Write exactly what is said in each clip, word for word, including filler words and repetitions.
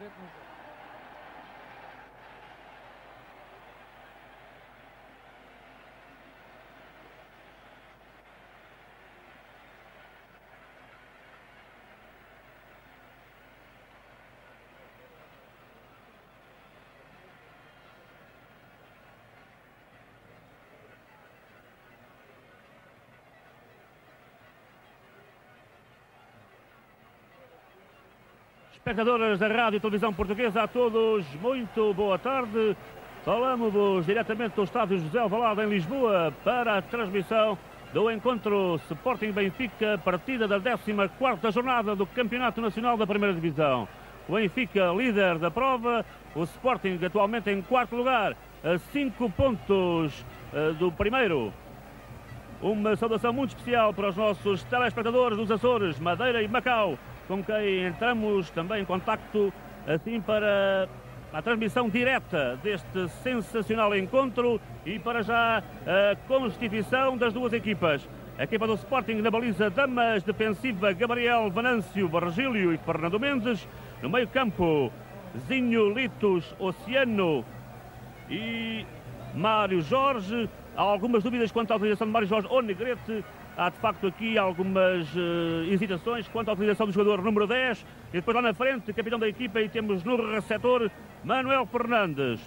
Espectadores da Rádio e Televisão Portuguesa, a todos, muito boa tarde. Falamos diretamente do estádio José Alvalade em Lisboa para a transmissão do encontro Sporting Benfica, partida da décima quarta jornada do Campeonato Nacional da Primeira Divisão. O Benfica, líder da prova, o Sporting atualmente em quarto lugar, a cinco pontos uh, do primeiro. Uma saudação muito especial para os nossos telespectadores dos Açores, Madeira e Macau, com quem entramos também em contacto assim para a transmissão direta deste sensacional encontro e para já a constituição das duas equipas. A equipa do Sporting na baliza Damas, defensiva Gabriel, Venâncio, Virgílio e Fernando Mendes. No meio campo, Zinho, Litos, Oceano e Mário Jorge. Há algumas dúvidas quanto à utilização de Mário Jorge ou Negrete. Há de facto aqui algumas uh, hesitações quanto à utilização do jogador número dez. E depois lá na frente, capitão da equipa, e temos no receptor Manuel Fernandes.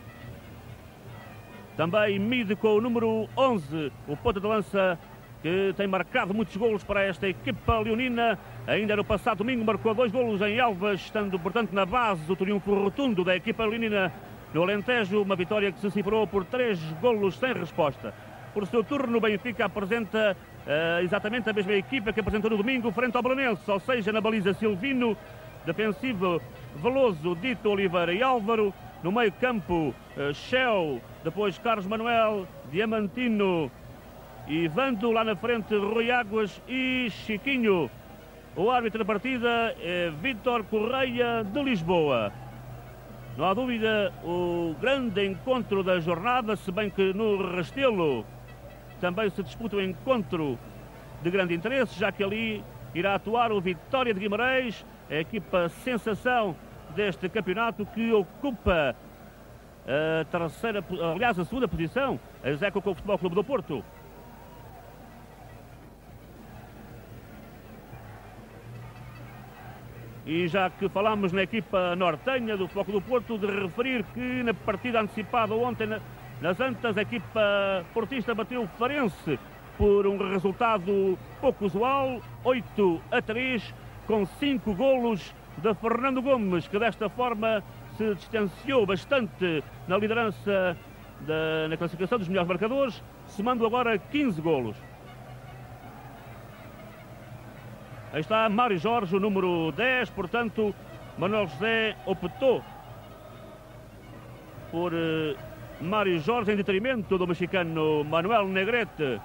Também mide com o número onze, o ponta de lança, que tem marcado muitos golos para esta equipa leonina. Ainda no passado domingo marcou dois golos em Elvas, estando portanto na base do triunfo rotundo da equipa leonina no Alentejo. Uma vitória que se cifrou por três golos sem resposta. Por seu turno, o Benfica apresenta uh, exatamente a mesma equipa que apresentou no domingo frente ao Belenenses, ou seja, na baliza Silvino, defensivo Veloso, Dito, Oliveira e Álvaro. No meio campo, uh, Shell, depois Carlos Manuel, Diamantino e Vando. Lá na frente, Rui Águas e Chiquinho. O árbitro da partida é Vítor Correia de Lisboa. Não há dúvida, o grande encontro da jornada, se bem que no Restelo também se disputa um encontro de grande interesse, já que ali irá atuar o Vitória de Guimarães, a equipa sensação deste campeonato, que ocupa a terceira, aliás a segunda posição, a execo com o Futebol Clube do Porto. E já que falamos na equipa nortenha do Futebol Clube do Porto, de referir que na partida antecipada ontem na, nas Antas, a equipa portista bateu o Farense por um resultado pouco usual, oito a três, com cinco golos de Fernando Gomes, que desta forma se distanciou bastante na liderança da, na classificação dos melhores marcadores, somando agora quinze golos. Aí está Mário Jorge, o número dez, portanto, Manuel José optou por uh, Mário Jorge em detrimento do mexicano Manuel Negrete.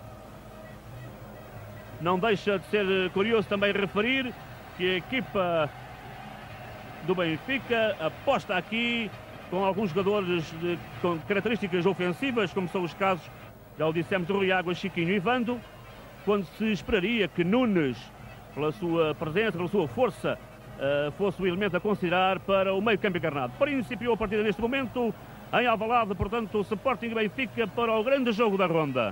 Não deixa de ser curioso também referir que a equipa do Benfica aposta aqui com alguns jogadores de, com características ofensivas, como são os casos, já o dissemos, de Rui Águas, Chiquinho e Vando, quando se esperaria que Nunes, pela sua presença, pela sua força, uh, fosse o elemento a considerar para o meio campo encarnado. Principiou a partida neste momento em Alvalade, portanto, o Sporting Benfica para o grande jogo da ronda.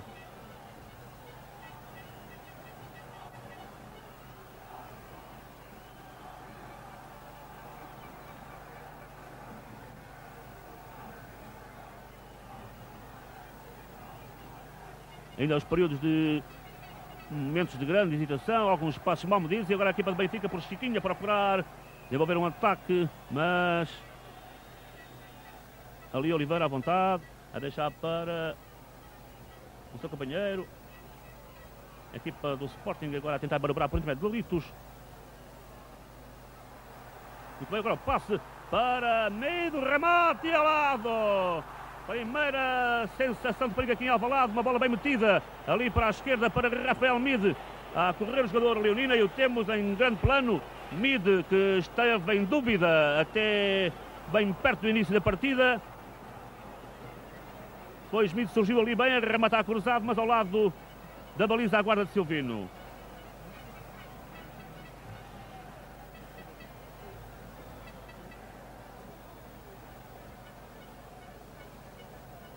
Ainda os períodos de momentos de grande hesitação, alguns passos mal medidos, e agora a equipa de Benfica por Chiquinho a procurar desenvolver um ataque, mas ali Oliveira à vontade, a deixar para o seu companheiro. A equipa do Sporting agora a tentar manobrar por intermédio de Litos. Muito bem, agora o passe para meio, remate e ao lado. Primeira sensação de perigo aqui em Alvalade, uma bola bem metida ali para a esquerda para Rafael Mide, a correr o jogador leonino, e o temos em grande plano. Mide, que esteve em dúvida até bem perto do início da partida, pois Mide surgiu ali bem a rematar cruzado, mas ao lado da baliza a guarda de Silvino.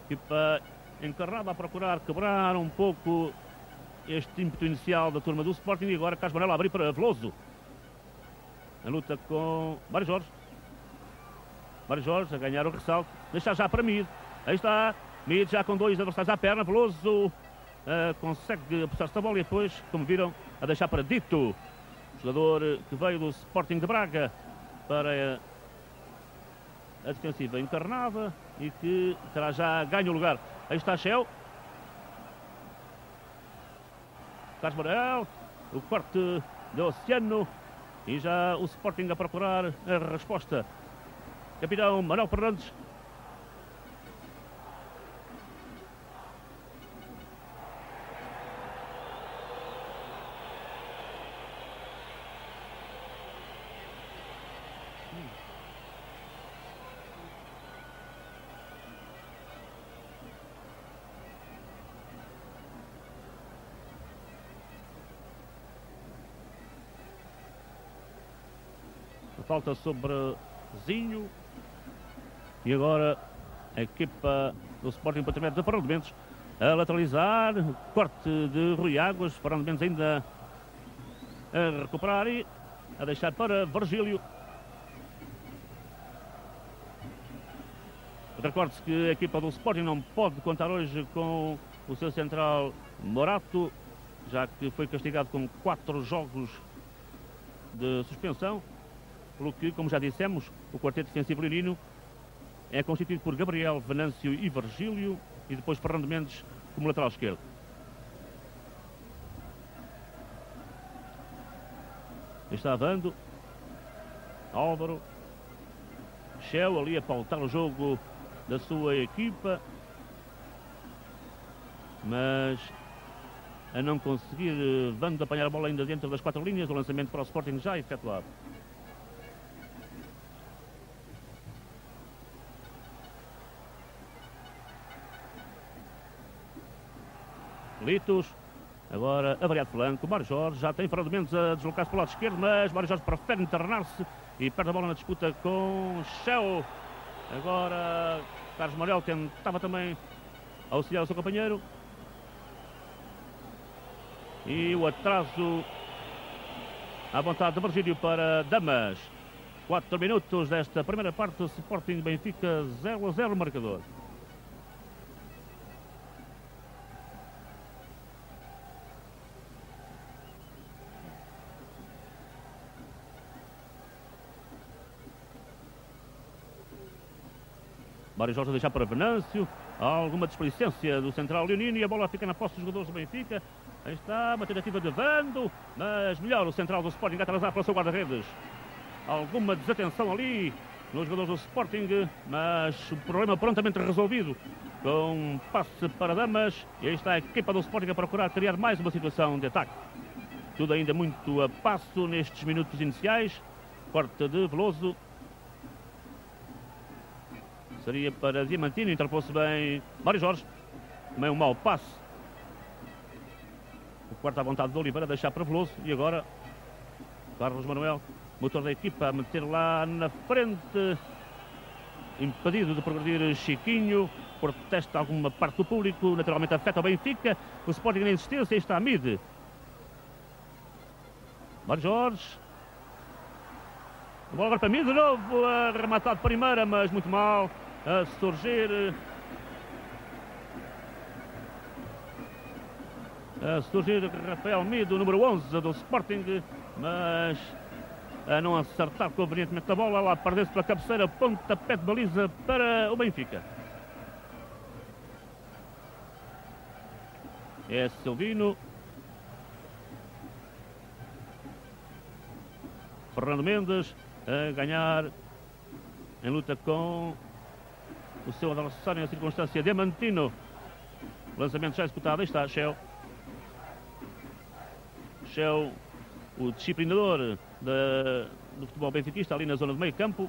Equipa encarnada a procurar quebrar um pouco este ímpeto inicial da turma do Sporting. E agora Carlos Manuel a abrir para Veloso. A luta com Mário Jorge. Mário Jorge a ganhar o ressalto. Deixar já para Mid. Aí está. Mid já com dois adversários à perna. Veloso uh, consegue apostar-se da bola e depois, como viram, a deixar para Dito. Jogador que veio do Sporting de Braga para a defensiva encarnada e que terá já ganho o lugar. Aí está Shell. Carlos Manuel. O corte do Oceano. E já o Sporting a procurar a resposta. Capitão Manuel Fernandes. Falta sobre Zinho. E agora a equipa do Sporting para de Fernando Mendes a lateralizar. Corte de Rui Águas. Fernando Mendes ainda a recuperar e a deixar para Virgílio. Recorde-se que a equipa do Sporting não pode contar hoje com o seu central Morato, já que foi castigado com quatro jogos de suspensão. Pelo que, como já dissemos, o quarteto defensivo leonino é constituído por Gabriel, Venâncio e Virgílio, e depois Fernando Mendes como lateral esquerdo. Está Vando, Álvaro, Shell ali a pautar o jogo da sua equipa, mas a não conseguir Vando apanhar a bola ainda dentro das quatro linhas. O lançamento para o Sporting já efetuado. Litos, agora a variar de flanco. Mário Jorge já tem Fernando Mendes a deslocar-se para o lado esquerdo, mas Mário Jorge prefere internar-se e perde a bola na disputa com Shell. Agora Carlos Manuel tentava também auxiliar o seu companheiro. E o atraso à vontade de Virgílio para Damas. quatro minutos desta primeira parte. Sporting Benfica zero a zero marcador. Mário Jorge a deixar para Venâncio. Há alguma desplicência do central leonino e a bola fica na posse dos jogadores do Benfica. Aí está uma tentativa de Vando, mas melhor o central do Sporting a atrasar para o seu guarda-redes. Alguma desatenção ali nos jogadores do Sporting, mas o problema prontamente resolvido com um passe para Damas. E aí está a equipa do Sporting a procurar criar mais uma situação de ataque. Tudo ainda muito a passo nestes minutos iniciais. Corte de Veloso. Seria para Diamantino, interpôs-se bem Mário Jorge. Também um mau passe. O quarto à vontade de Oliveira, deixar para Veloso. E agora Carlos Manuel, motor da equipa, a meter lá na frente. Impedido de progredir Chiquinho. Protesta alguma parte do público. Naturalmente afeta o Benfica. O Sporting na insistência. Está a Mid. Mário Jorge. A bola agora para Mid de novo. Rematado de primeira, mas muito mal. A surgir. A surgir Rafael Mid, o número onze do Sporting, mas a não acertar convenientemente a bola, lá perdeu-se pela cabeceira, pontapé de baliza para o Benfica. É Silvino. Fernando Mendes a ganhar em luta com o seu adversário na circunstância, Diamantino. Lançamento já executado. Aí está Shell. Shell, o disciplinador da, do futebol benfiquista, ali na zona do meio campo.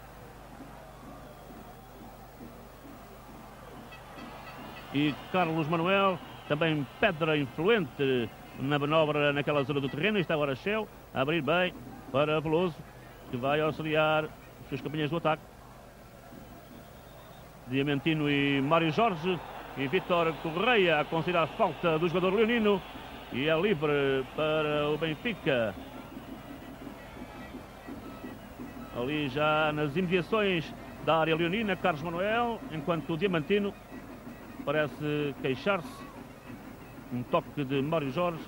E Carlos Manuel, também pedra influente na manobra naquela zona do terreno. Está agora Shell a abrir bem para Veloso, que vai auxiliar os seus companheiros do ataque. Diamantino e Mário Jorge. E Vítor Correia a considerar a falta do jogador leonino. E é livre para o Benfica. Ali já nas imediações da área leonina, Carlos Manuel, enquanto o Diamantino parece queixar-se. Um toque de Mário Jorge.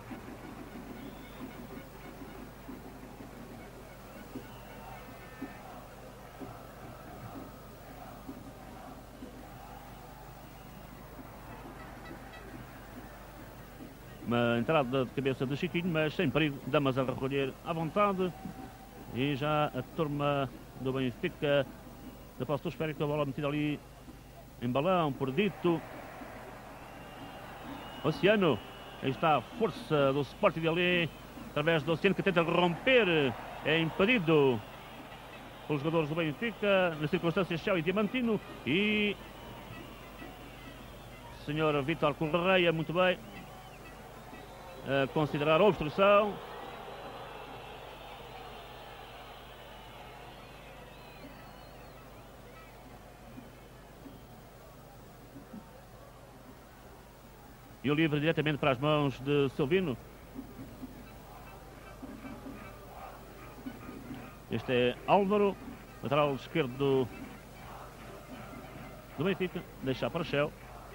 Uma entrada de cabeça de Chiquinho, mas sem perigo. Damas a recolher à vontade. E já a turma do Benfica da Passo Esférico, a bola metida ali em balão, por dito. Oceano. Aí está a força do Sporting ali, através do Oceano, que tenta romper. É impedido pelos jogadores do Benfica, nas circunstâncias Chão e Diamantino. E o senhor Vítor Correia, muito bem, a considerar obstrução. E o livre diretamente para as mãos de Silvino. Este é Álvaro, lateral esquerdo do, do Benfica. Deixar para o Shell.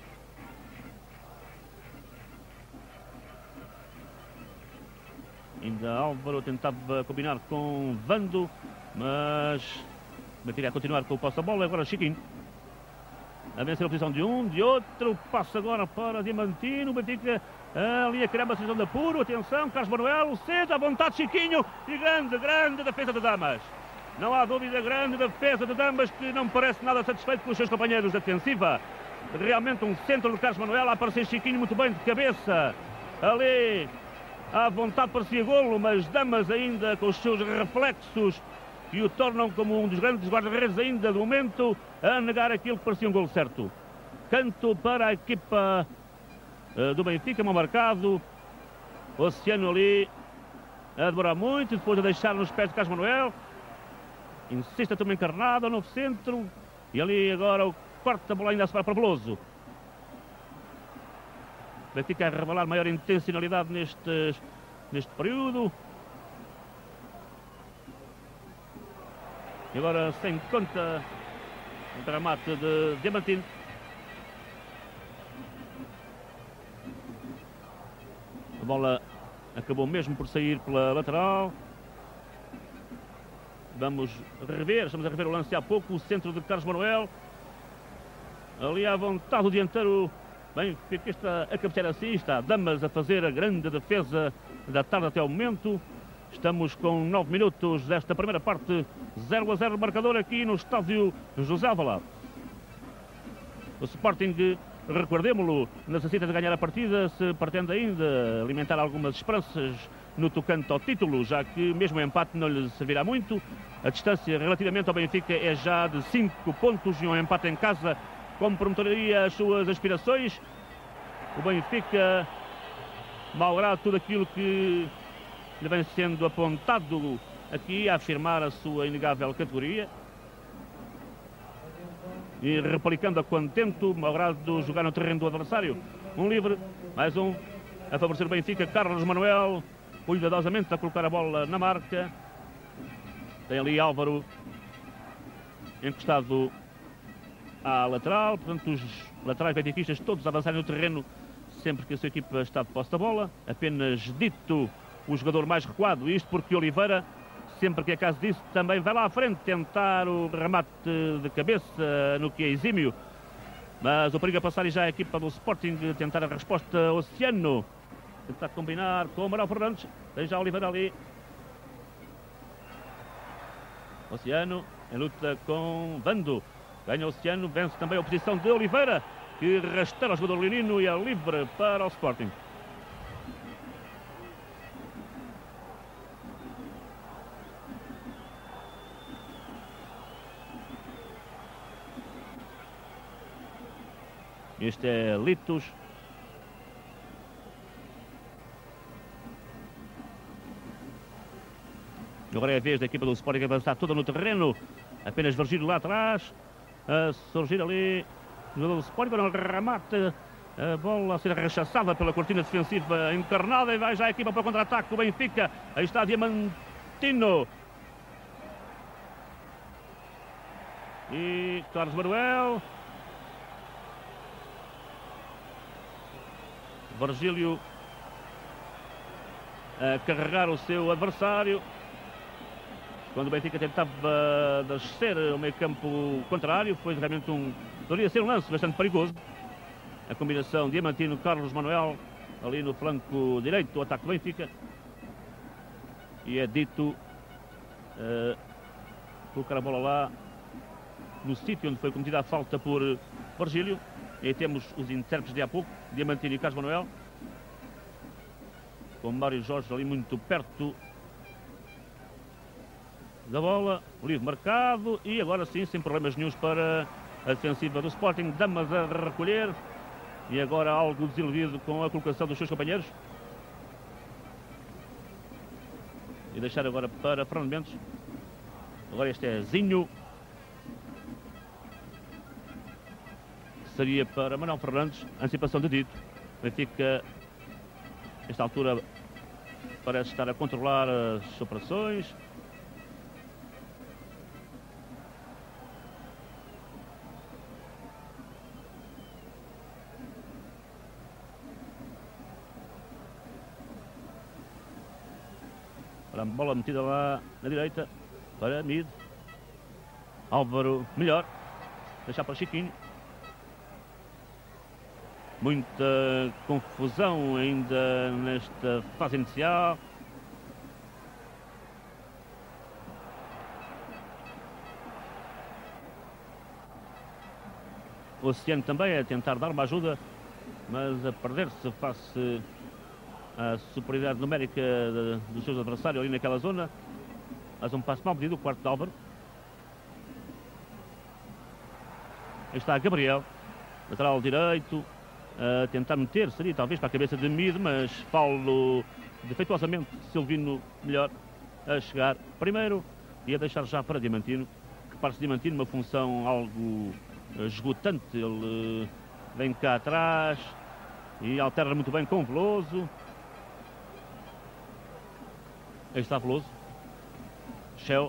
Ainda Álvaro tentava combinar com Vando, mas o Benfica a continuar com o posse da bola. Agora Chiquinho a vencer a posição de um, de outro. Passa agora para Diamantino. O Benfica ali a criar uma situação de apuro. Atenção, Carlos Manuel, cedo, à vontade Chiquinho. E grande, grande defesa de Damas. Não há dúvida, grande defesa de Damas, que não parece nada satisfeito com os seus companheiros de defensiva. Realmente um centro de Carlos Manuel. A aparecer Chiquinho muito bem de cabeça. Ali à vontade parecia golo, mas Damas ainda com os seus reflexos que o tornam como um dos grandes guarda-redes ainda do momento, a negar aquilo que parecia um golo certo. Canto para a equipa uh, do Benfica, mal marcado. Oceano ali a demorar muito, depois a deixar nos pés de Carlos Manuel. Insiste a turma encarnada, novo centro. E ali agora o quarto bola ainda se vai para Veloso. Benfica a revelar maior intencionalidade neste, neste período. E agora sem conta o remate de Diamantino. A bola acabou mesmo por sair pela lateral. Vamos rever, estamos a rever o lance há pouco. O centro de Carlos Manuel. Ali à vontade do dianteiro. Bem, fica esta a cabecear assim. Está Damas a fazer a grande defesa da tarde até o momento. Estamos com nove minutos desta primeira parte, zero a zero marcador aqui no estádio José Alvalade. O Sporting, recordemos-lo, necessita de ganhar a partida se pretende ainda alimentar algumas esperanças no tocante ao título, já que mesmo o empate não lhe servirá muito. A distância relativamente ao Benfica é já de cinco pontos e um empate em casa comprometeria as suas aspirações. O Benfica, malgrado tudo aquilo que lhe vem sendo apontado aqui, a afirmar a sua inegável categoria e replicando a contento, malgrado jogar no terreno do adversário. Um livre, mais um a favorecer o Benfica. Carlos Manuel cuidadosamente a colocar a bola na marca. Tem ali Álvaro encostado à lateral, portanto os laterais benfiquistas todos avançarem no terreno sempre que a sua equipa está de posse da bola. Apenas Dito, o jogador mais recuado, isto porque Oliveira, sempre que é caso disso, também vai lá à frente tentar o remate de cabeça no que é exímio. Mas o perigo a passar e já a equipa do Sporting tentar a resposta. Oceano tentar combinar com o Amaral Fernandes. Tem já Oliveira ali. Oceano em luta com Vando. Ganha Oceano, vence também a oposição de Oliveira, que rasteira o jogador leonino e é livre para o Sporting. Este é Litos. Agora é a vez da equipa do Sporting avançar toda no terreno. Apenas Virgílio lá atrás. a surgir ali o jogador do Sporting, para o remate. A bola a ser rechaçada pela cortina defensiva encarnada e vai já a equipa para o contra-ataque do Benfica. Aí está Diamantino. E Carlos Manuel. Virgílio a carregar o seu adversário. Quando o Benfica tentava descer ao meio campo contrário, foi realmente um... poderia ser um lance bastante perigoso. A combinação Diamantino-Carlos Manuel ali no flanco direito do ataque do Benfica. E é dito uh, colocar a bola lá no sítio onde foi cometida a falta por Virgílio. E aí temos os intérpretes de há pouco, Diamantino e Carlos Manuel, com Mário Jorge ali muito perto da bola. O livre marcado e agora sim, sem problemas nenhums para a defensiva do Sporting. Damas a recolher. E agora algo desiludido com a colocação dos seus companheiros. E deixar agora para Fernando Mendes. Agora este é Zinho. Seria para Manuel Fernandes. Antecipação de Dito. Benfica, nesta altura, parece estar a controlar as operações. A bola metida lá na direita para Mid. Álvaro melhor. Deixar para Chiquinho. Muita confusão ainda nesta fase inicial. O Oceano também a tentar dar uma ajuda, mas a perder-se face à superioridade numérica de, dos seus adversários ali naquela zona. Faz um passo mal medido, o quarto de Álvaro. Aí está Gabriel, lateral direito, a tentar meter, seria talvez para a cabeça de Mid, mas Paulo defeituosamente, Silvino melhor a chegar primeiro e a deixar já para Diamantino, que parece Diamantino uma função algo esgotante. Ele vem cá atrás e alterna muito bem com Veloso. Aí está Veloso. Shell.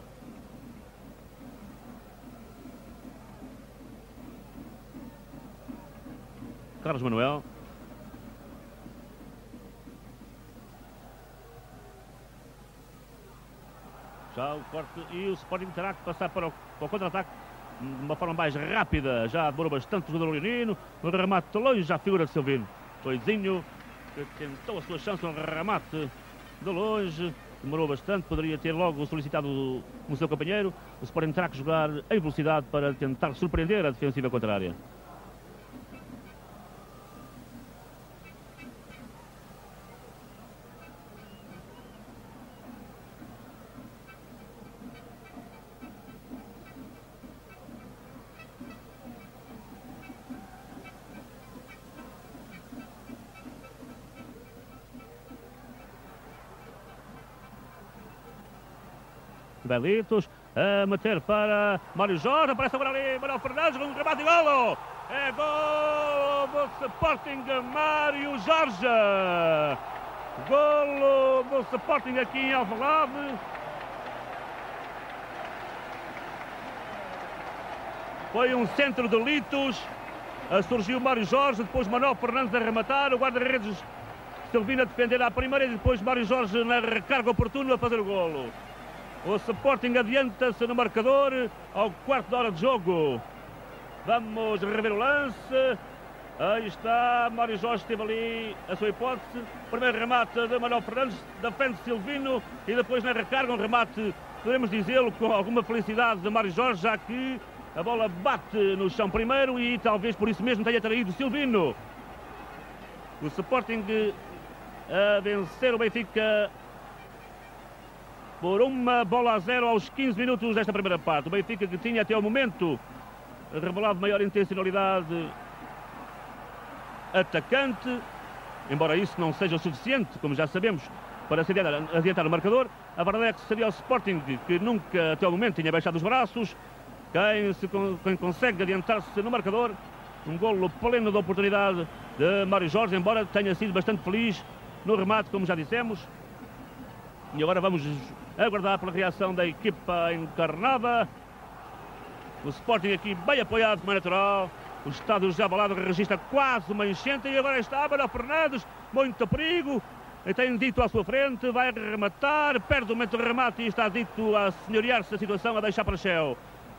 Carlos Manuel. Já o corte e o Sporting terá que passar para o, para o contra-ataque de uma forma mais rápida. Já demorou bastante o jogador leonino. O remate longe já figura de Silvino. Foi Zinho que tentou a sua chance no remate de longe. Demorou bastante, poderia ter logo solicitado o seu companheiro. O Sporting terá que jogar em velocidade para tentar surpreender a defensiva contrária. Belitos a meter para Mário Jorge, aparece agora ali Manuel Fernandes com um remate e golo. É golo do Sporting, Mário Jorge. Golo do Sporting aqui em Alvalade. Foi um centro de Litos. Surgiu Mário Jorge, depois Manuel Fernandes a rematar, o guarda-redes Silvino a defender à primeira e depois Mário Jorge na recarga oportuna a fazer o golo. O Sporting adianta-se no marcador ao quarto de hora de jogo. Vamos rever o lance. Aí está, Mário Jorge teve ali a sua hipótese. Primeiro remate de Manuel Fernandes, defende Silvino e depois na recarga um remate, podemos dizê-lo, com alguma felicidade de Mário Jorge, já que a bola bate no chão primeiro e talvez por isso mesmo tenha traído Silvino. O Sporting a vencer o Benfica por uma bola a zero aos quinze minutos desta primeira parte. O Benfica que tinha até o momento revelado maior intencionalidade atacante, embora isso não seja o suficiente, como já sabemos, para se adiantar, adiantar o marcador. A verdade é que seria o Sporting que nunca até o momento tinha baixado os braços quem, se, quem consegue adiantar-se no marcador. Um golo pleno de oportunidade de Mário Jorge, embora tenha sido bastante feliz no remate, como já dissemos. E agora vamos aguardar pela reação da equipa encarnada. O Sporting aqui bem apoiado, como é natural. O estádio José Alvalade registra quase uma enchente. E agora está Manuel Fernandes, muito perigo. E tem Dito à sua frente, vai rematar, perde o momento de remate e está Dito a senhorear-se da situação, a deixar para Shell.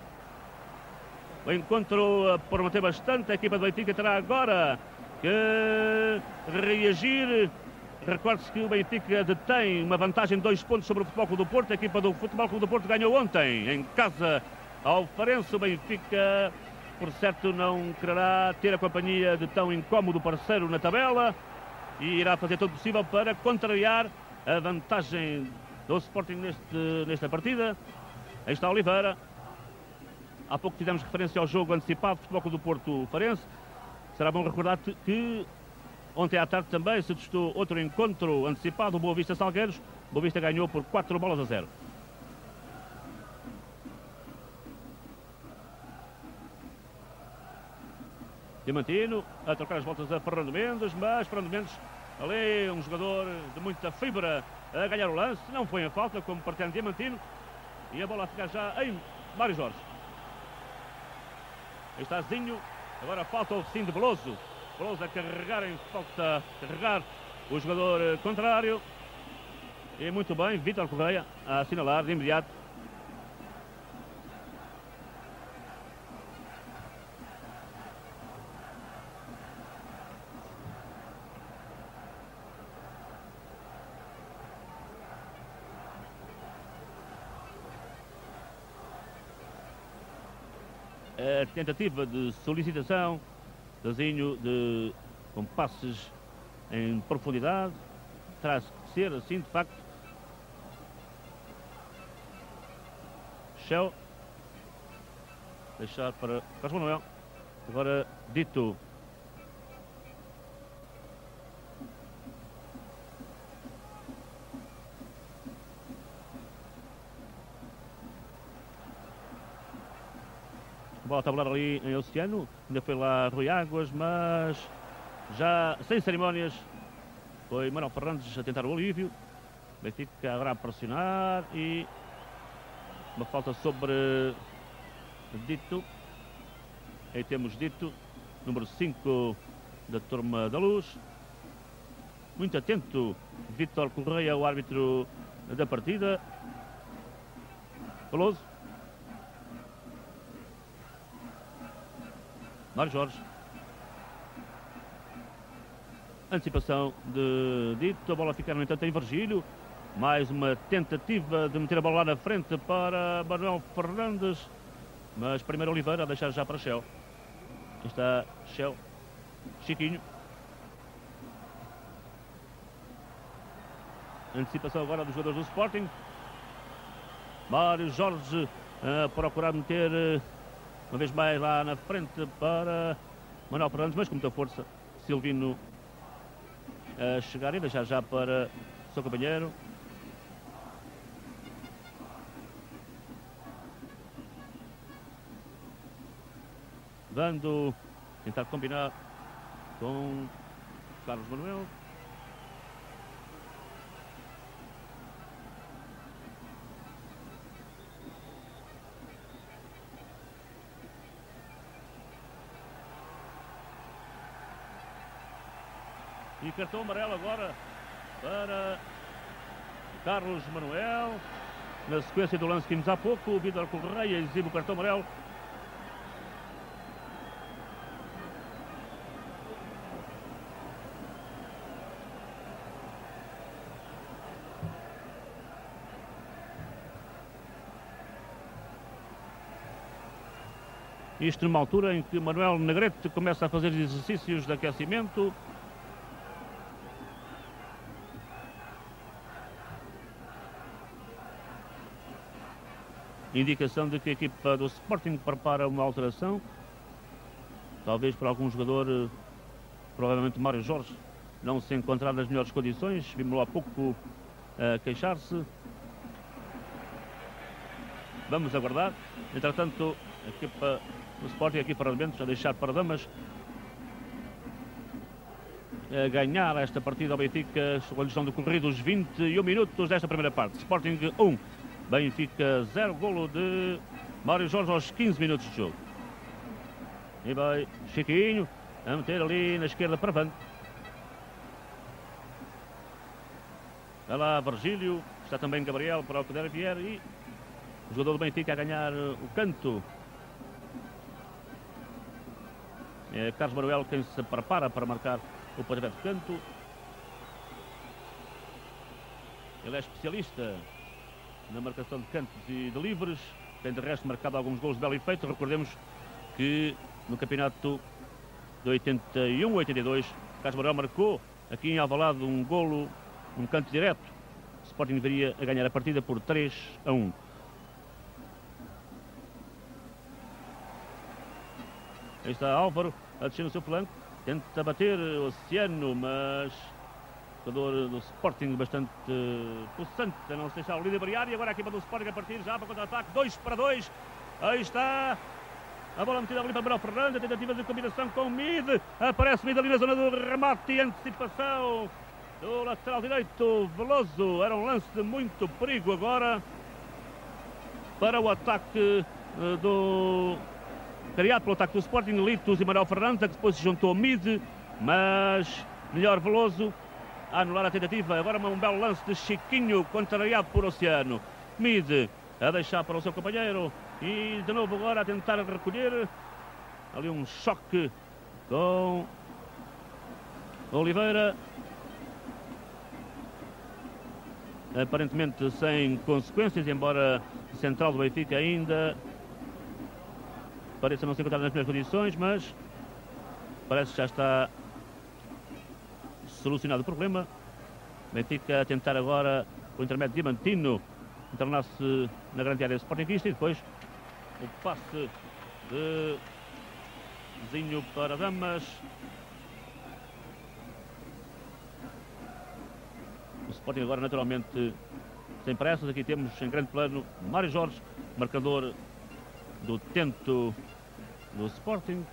O encontro por manter bastante, a equipa do Benfica terá agora que reagir. Recorde-se que o Benfica detém uma vantagem de dois pontos sobre o Futebol Clube do Porto. A equipa do Futebol Clube do Porto ganhou ontem em casa ao Farense. O Benfica, por certo, não quererá ter a companhia de tão incómodo parceiro na tabela e irá fazer todo o possível para contrariar a vantagem do Sporting neste, nesta partida. Aí está Oliveira. Há pouco fizemos referência ao jogo antecipado do Futebol Clube do Porto Farense. Será bom recordar que ontem à tarde também se testou outro encontro antecipado, o Boa Vista Salgueiros. O Boa Vista ganhou por quatro bolas a zero. Diamantino a trocar as voltas a Fernando Mendes, mas Fernando Mendes, ali um jogador de muita fibra, a ganhar o lance. Não foi em falta, como pretende Diamantino. E a bola a ficar já em Mário Jorge. Aí está Zinho. Agora falta o sim de Veloso. Veloso a carregar em falta, carregar o jogador contrário. E muito bem, Vítor Correia a assinalar de imediato. A tentativa de solicitação de Zinho de, com passes em profundidade. Terá que ser assim, de facto. Shell. Deixar para Carlos Manuel. Agora Dito. A bola a tabular ali em Oceano. Ainda foi lá Rui Águas, mas já sem cerimónias foi Manuel Fernandes a tentar o alívio. Benfica agora a pressionar e uma falta sobre Dito. Aí temos Dito, número cinco da Turma da Luz. Muito atento Vítor Correia, o árbitro da partida. Veloso. Mário Jorge. Antecipação de Dito. A bola fica, no entanto, em Virgílio. Mais uma tentativa de meter a bola lá na frente para Manuel Fernandes. Mas primeiro Oliveira a deixar já para Shell. Aqui está Shell. Chiquinho. Antecipação agora dos jogadores do Sporting. Mário Jorge a procurar meter uma vez mais lá na frente para Manuel Fernandes, mas com muita força. Silvino a chegar e deixar já para o seu companheiro. Dando, tentar combinar com Carlos Manuel. E cartão amarelo agora para Carlos Manuel. Na sequência do lance que vimos há pouco, o Vítor Correia exibe o cartão amarelo. Isto numa altura em que Manuel Negrete começa a fazer exercícios de aquecimento. Indicação de que a equipa do Sporting prepara uma alteração. Talvez para algum jogador, provavelmente Mário Jorge, não se encontrar nas melhores condições. Vimos-lo há pouco a queixar-se. Vamos aguardar. Entretanto, a equipa do Sporting aqui para Rendimentos, a deixar para Damas a ganhar esta partida ao Benfica, quando estão decorridos vinte e um minutos desta primeira parte. Sporting um, Benfica zero, golo de Mário Jorge aos quinze minutos de jogo. E vai Chiquinho a meter ali na esquerda para Van. Vai lá Virgílio, está também Gabriel para o que deve vier e o jogador do Benfica a ganhar o canto. É Carlos Manuel quem se prepara para marcar o pontapé de canto. Ele é especialista na marcação de cantos e de livres. Tem de resto marcado alguns gols de belo efeito. Recordemos que no campeonato de oitenta e um a oitenta e dois, Carlos Manuel marcou aqui em Alvalade um golo, um canto direto. O Sporting deveria a ganhar a partida por três a um. Aí está Álvaro a descer no seu flanco. Tenta bater o Oceano, mas o jogador do Sporting bastante uh, possante a não se deixar o líder variar. E agora a equipa do Sporting a partir já para contra-ataque. dois para dois. Aí está a bola metida ali para Manuel Fernandes. A tentativa de combinação com o Mid. Aparece Mid ali na zona do remate e antecipação do lateral direito Veloso. Era um lance de muito perigo agora para o ataque uh, do... criado pelo ataque do Sporting, Litos e Manuel Fernandes, que depois se juntou ao Mid, mas melhor Veloso a anular a tentativa. Agora um belo lance de Chiquinho, contrariado por Oceano. Mid a deixar para o seu companheiro e de novo agora a tentar recolher. Ali um choque com Oliveira. Aparentemente sem consequências, embora o central do Benfica ainda pareça não se encontrar nas mesmas condições, mas parece que já está solucionado o problema. Benfica a tentar agora o intermédio de Diamantino internar-se na grande área sportinguista e depois o passe de Zinho para Damas. O Sporting agora naturalmente sem pressas. Aqui temos em grande plano Mário Jorge, marcador do tento do Sporting.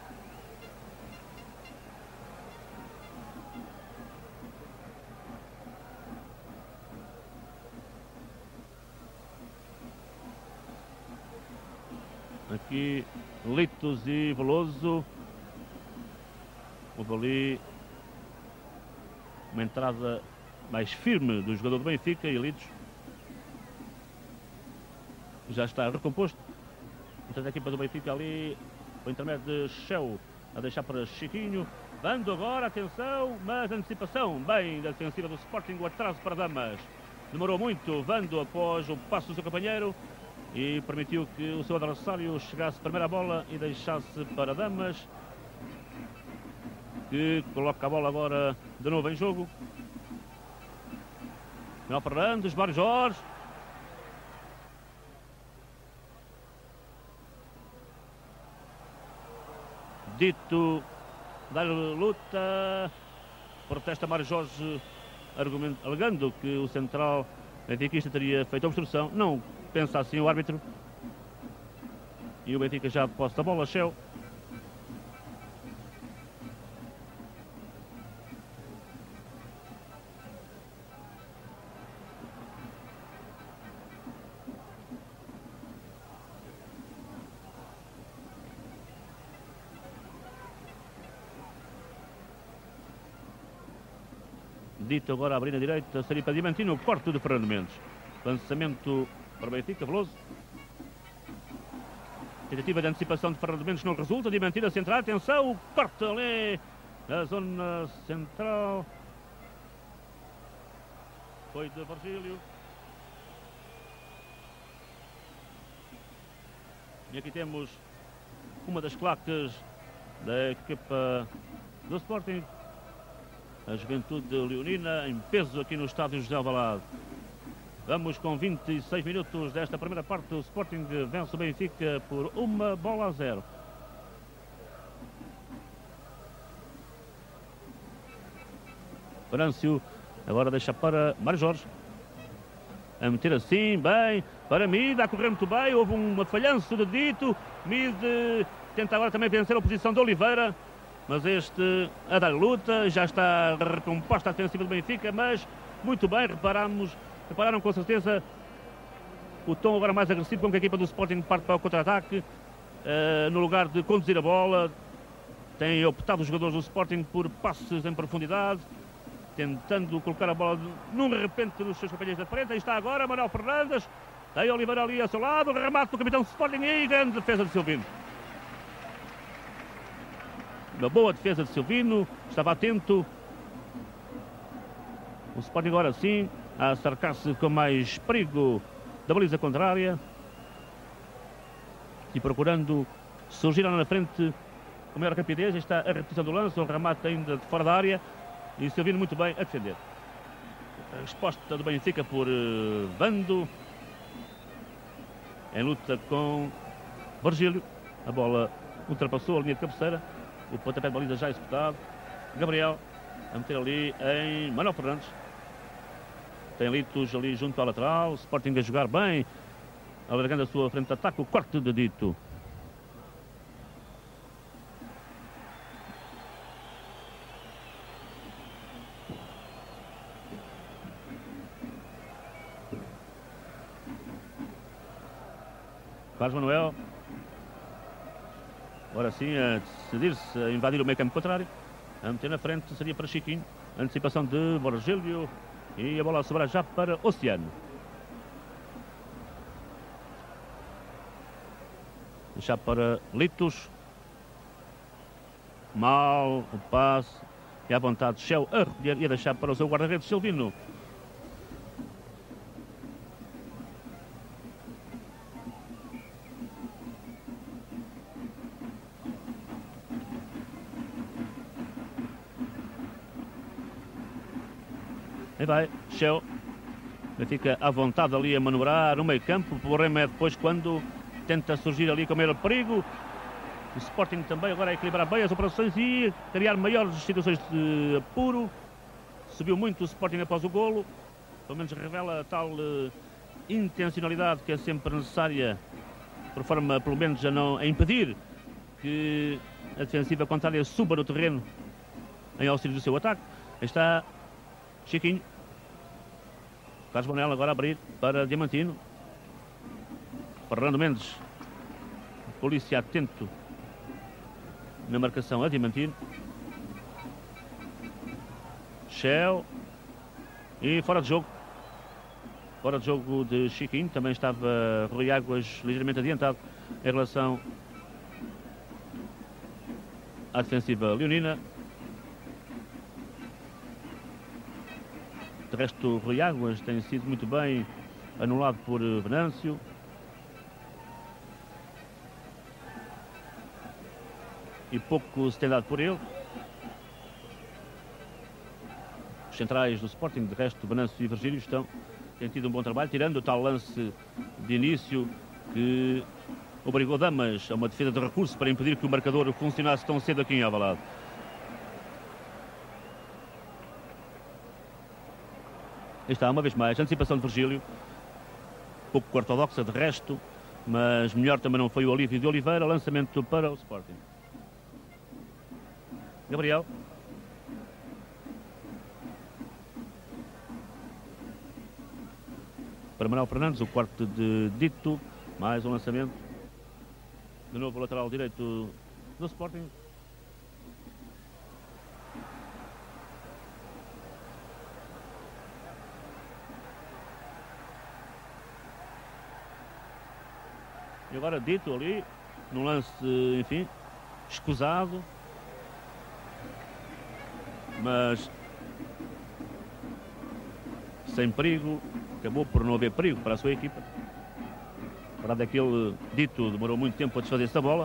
Aqui Litos e Veloso. Houve ali uma entrada mais firme do jogador do Benfica e Litos já está recomposto. Portanto, a equipa do Benfica ali, o intermédio de Shell a deixar para Chiquinho. Dando agora, atenção, mas antecipação bem da defensiva do Sporting, o atraso para Damas. Demorou muito, Vando após o passo do seu companheiro e permitiu que o seu adversário chegasse primeiro à bola e deixasse para Damas, que coloca a bola agora de novo em jogo. Manuel Fernandes, Mário Jorge. Dito dar luta, protesta Mário Jorge, alegando que o central benfiquista teria feito a obstrução. Não pensa assim o árbitro. E o Benfica já de posse da bola, Shell. Dito agora a abrir na direita, seria para Diamantino, o corte de Fernando Mendes. Lançamento para o Benfica, Veloso. Tentativa de antecipação de Fernando Mendes não resulta. Diamantino a centrar, atenção, o corte ali na zona central. Foi de Virgílio. E aqui temos uma das claques da equipa do Sporting. A Juventude Leonina em peso aqui no estádio José Alvalade. Vamos com vinte e seis minutos desta primeira parte. O Sporting vence o Benfica por uma bola a zero. Francio agora deixa para Mário Jorge. A meter assim, bem, para Mid, a correr muito bem, houve uma falhança de Dito, Mid tenta agora também vencer a oposição de Oliveira, mas este a dar luta, já está recomposta a defensiva do Benfica, mas muito bem, reparamos, repararam com certeza o tom agora mais agressivo com que a equipa do Sporting parte para o contra-ataque, uh, no lugar de conduzir a bola, tem optado os jogadores do Sporting por passes em profundidade, tentando colocar a bola num repente nos seus companheiros da frente. Aí está agora Manuel Fernandes, tem Oliveira ali ao seu lado, remate do capitão do Sporting e grande defesa de Silvino. Uma boa defesa de Silvino, estava atento. O Sporting agora sim a acercar-se com mais perigo da baliza contrária e procurando surgir lá na frente com maior rapidez. Está a repetição do lance, o remate ainda de fora da área e Silvino muito bem a defender. A resposta do Benfica por uh, Bando em luta com Virgílio. A bola ultrapassou a linha de cabeceira, o pontapé de baliza já executado. Gabriel a meter ali em Manuel Fernandes. Tem Litos ali junto ao lateral. Sporting a jogar bem, alargando a sua frente de ataque. O corte de Dito. Carlos Manuel. Agora sim a decidir-se a invadir o meio campo contrário. A meter na frente seria para Chiquinho. Antecipação de Virgílio. E a bola a sobrar já para Oceano. Deixar para Litos. Mal o passe. E à vontade Shell a recolher e a deixar para o seu guarda-redes Silvino. E vai, Shell. Fica à vontade ali a manobrar no meio campo. O problema é depois quando tenta surgir ali com maior perigo. O Sporting também agora a equilibrar bem as operações e criar maiores situações de apuro. Subiu muito o Sporting após o golo. Pelo menos revela a tal uh, intencionalidade que é sempre necessária, por forma pelo menos a, não, a impedir que a defensiva contrária suba no terreno em auxílio do seu ataque. Aí está Chiquinho. Carlos Manuel agora a abrir para Diamantino. Fernando Mendes, polícia atento na marcação a Diamantino. Shell. E fora de jogo. Fora de jogo de Chiquinho. Também estava Rui Águas ligeiramente adiantado em relação à defensiva leonina. De resto, Rui Águas tem sido muito bem anulado por Venâncio. E pouco se tem dado por ele. Os centrais do Sporting, de resto, Venâncio e Virgílio, estão, têm tido um bom trabalho, tirando o tal lance de início que obrigou Damas a uma defesa de recurso para impedir que o marcador funcionasse tão cedo aqui em Alvalade. Aí está, uma vez mais, antecipação de Virgílio, pouco ortodoxa de resto, mas melhor também não foi o alívio de Oliveira. Lançamento para o Sporting. Gabriel. Para Manuel Fernandes, o quarto de Dito, mais um lançamento. De novo o lateral direito do Sporting. E agora Dito ali, num lance, enfim, escusado. Mas sem perigo, acabou por não haver perigo para a sua equipa. A verdade é que ele, Dito, demorou muito tempo a desfazer esta bola.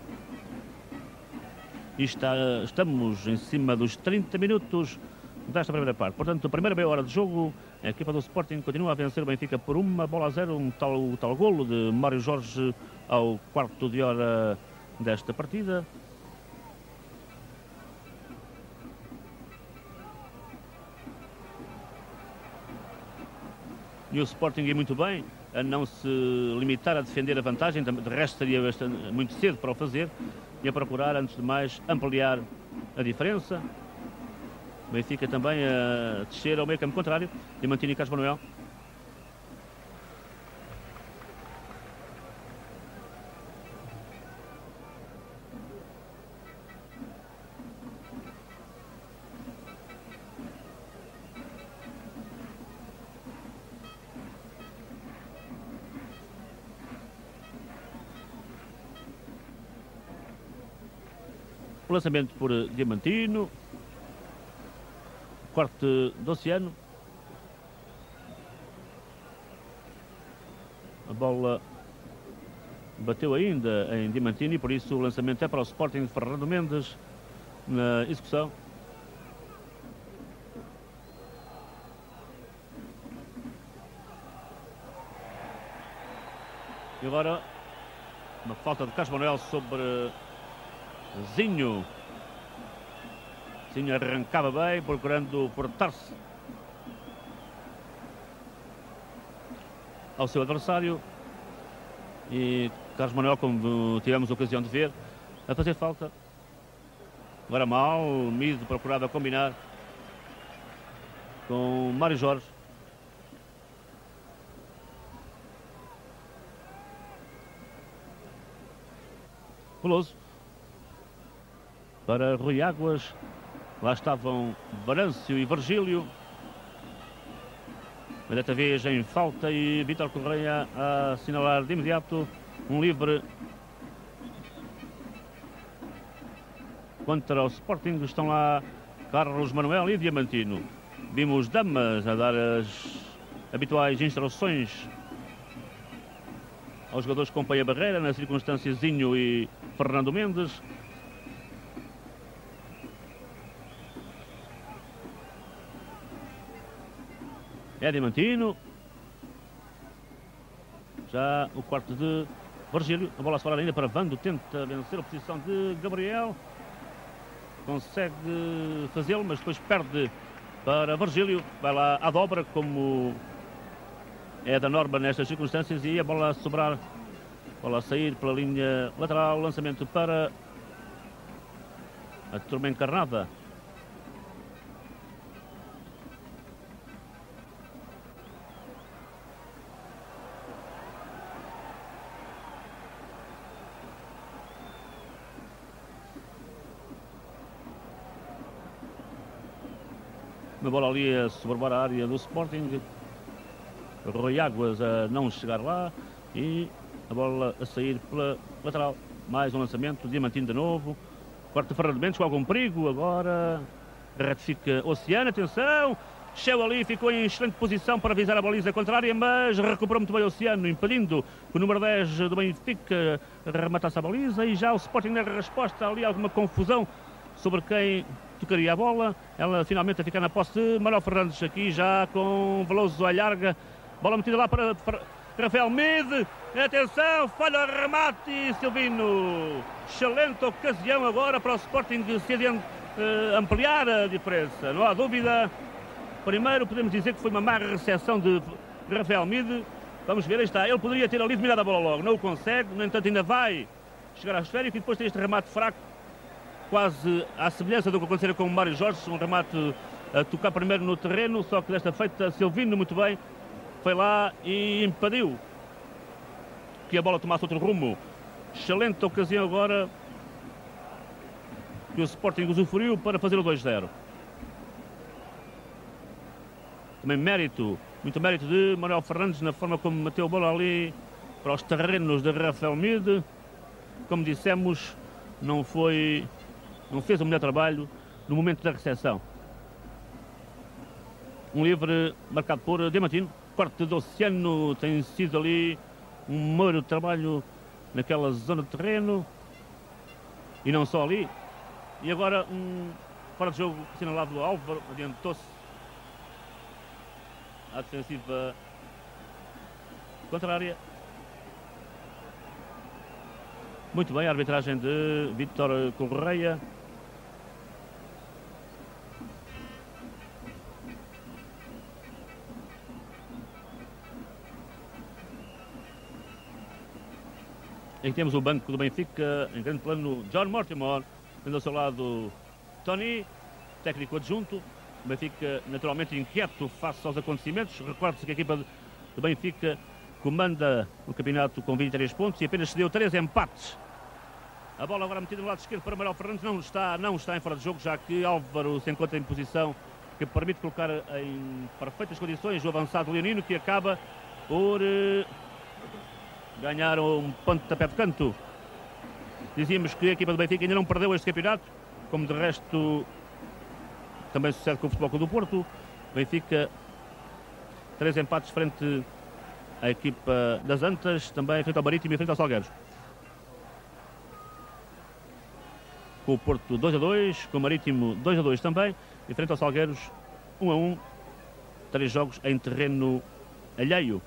E está, estamos em cima dos trinta minutos desta primeira parte. Portanto, a primeira meia hora de jogo, a equipa do Sporting continua a vencer o Benfica por uma bola a zero, um tal, um tal golo de Mário Jorge ao quarto de hora desta partida. E o Sporting é muito bem, a não se limitar a defender a vantagem, de resto seria bastante, muito cedo para o fazer, e a procurar, antes de mais, ampliar a diferença. O Benfica também a descer ao meio campo contrário, Diamantini e Carlos Manuel. O lançamento por Diamantino, corte do Oceano, a bola bateu ainda em Diamantini, por isso o lançamento é para o Sporting de Fernando Mendes na execução. E agora uma falta de Carlos Manuel sobre Zinho. Zinho arrancava bem, procurando portar-se ao seu adversário. E Carlos Manuel, como tivemos a ocasião de ver, a fazer falta. Agora mal, Mido procurava combinar com Mário Jorge. Veloso para Rui Águas. Lá estavam Varâncio e Virgílio. Mas desta vez em falta, e Vítor Correia a assinalar de imediato um livre contra o Sporting. Estão lá Carlos Manuel e Diamantino. Vimos Damas a dar as habituais instruções aos jogadores que compõem a barreira, nas circunstâncias Zinho e Fernando Mendes. É Diamantino. Já o quarto de Virgílio. A bola a sobrar ainda para Vando. Tenta vencer a posição de Gabriel. Consegue fazê-lo, mas depois perde para Virgílio. Vai lá à dobra, como é da norma nestas circunstâncias. E a bola a sobrar. A bola a sair pela linha lateral. Lançamento para a turma encarnada. Uma bola ali a sobrevoar a área do Sporting. Rui Águas a não chegar lá. E a bola a sair pela lateral. Mais um lançamento. Diamantino de novo. Quarto Fernando Mendes com algum perigo. Agora retifica Oceano. Atenção. Chegou ali, ficou em excelente posição para visar a baliza contrária, mas recuperou muito bem o Oceano, impedindo que o número dez do Benfica rematasse a baliza. E já o Sporting na resposta, ali alguma confusão sobre quem tocaria a bola. Ela finalmente a ficar na posse de Manuel Fernandes, aqui já com Veloso à larga. Bola metida lá para, para Rafael Mide. Atenção, falha o remate e Silvino. Excelente ocasião agora para o Sporting se uh, ampliar a diferença, não há dúvida. Primeiro podemos dizer que foi uma má recepção de Rafael Mide. Vamos ver, aí está. Ele poderia ter ali dominado a bola logo, não o consegue. No entanto ainda vai chegar ao esférico e depois tem este remate fraco, quase à semelhança do que aconteceu com o Mário Jorge, um remate a tocar primeiro no terreno, só que desta feita Silvino muito bem, foi lá e impediu que a bola tomasse outro rumo. Excelente ocasião agora que o Sporting usufruiu para fazer o dois zero. Também mérito, muito mérito de Manuel Fernandes na forma como meteu a bola ali para os terrenos de Rafael Mide. Como dissemos, não foi... não fez o melhor trabalho no momento da recepção. Um livre marcado por Diamantino. Corte do Oceano, tem sido ali um mero trabalho naquela zona de terreno. E não só ali. E agora um fora de jogo assinalado do Álvaro. Adiantou-se à defensiva contrária. Muito bem, a arbitragem de Vítor Correia. Aqui temos o banco do Benfica, em grande plano, John Mortimer, tendo ao seu lado Tony, técnico adjunto. O Benfica naturalmente inquieto face aos acontecimentos. Recorde-se que a equipa do Benfica comanda o campeonato com vinte e três pontos e apenas cedeu três empates. A bola agora metida no lado esquerdo para Manuel Fernandes, não está, não está em fora de jogo, já que Álvaro se encontra em posição que permite colocar em perfeitas condições o avançado leonino, que acaba por uh, ganhar um pontapé de canto. Dizíamos que a equipa do Benfica ainda não perdeu este campeonato, como de resto também sucede com o Futebol Clube do Porto. Benfica, três empates frente à equipa das Antas, também frente ao Marítimo e frente ao Salgueiros. Com o Porto dois a dois, com o Marítimo dois a dois também, e frente ao Salgueiros um a um, três jogos em terreno alheio.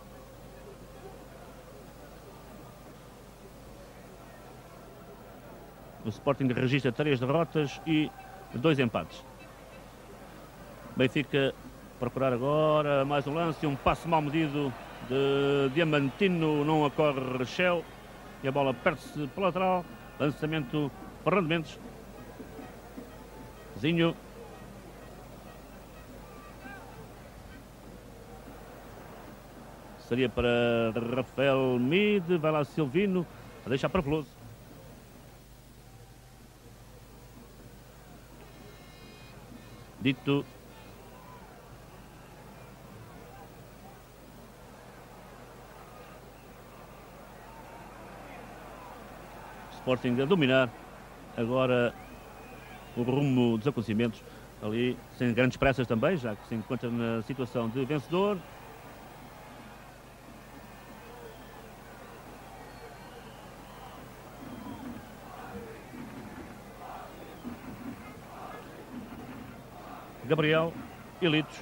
O Sporting registra três derrotas e dois empates. Benfica procurar agora mais um lance, um passo mal medido de Diamantino, não ocorre Shell e a bola perde-se pela lateral. Lançamento Fernando Mendes. Zinho. Seria para Rafael Mide, vai lá Silvino, a deixar para Veloso. Dito. Sporting a dominar agora o rumo dos acontecimentos, ali sem grandes pressas também, já que se encontra na situação de vencedor. Gabriel Elitos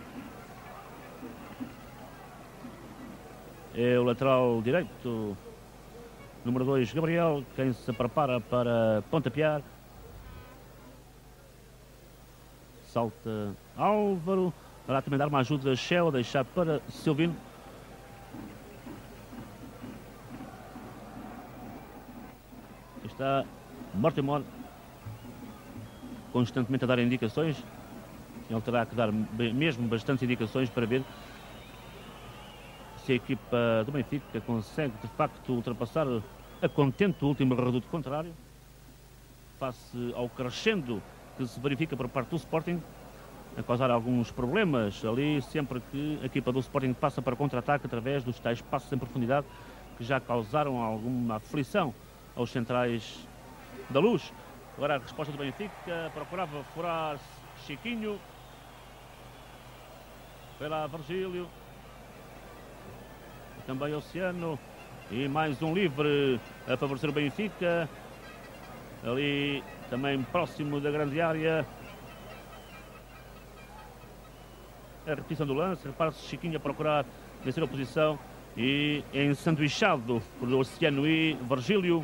é o lateral direito, número dois, Gabriel, quem se prepara para pontapear. Salta Álvaro, para também dar uma ajuda a Shell, deixar para Silvino. Está Mortimer constantemente a dar indicações. Ele terá que dar mesmo bastantes indicações para ver se a equipa do Benfica consegue de facto ultrapassar a contente o último reduto contrário, face ao crescendo que se verifica por parte do Sporting, a causar alguns problemas ali sempre que a equipa do Sporting passa para contra-ataque através dos tais passos em profundidade que já causaram alguma aflição aos centrais da Luz. Agora a resposta do Benfica, procurava furar Chiquinho. Foi lá Virgílio. Também Oceano. E mais um livre a favorecer o Benfica. Ali também próximo da grande área. A repetição do lance. Repara-se Chiquinho a procurar vencer a oposição. E ensanduichado por Oceano e Virgílio.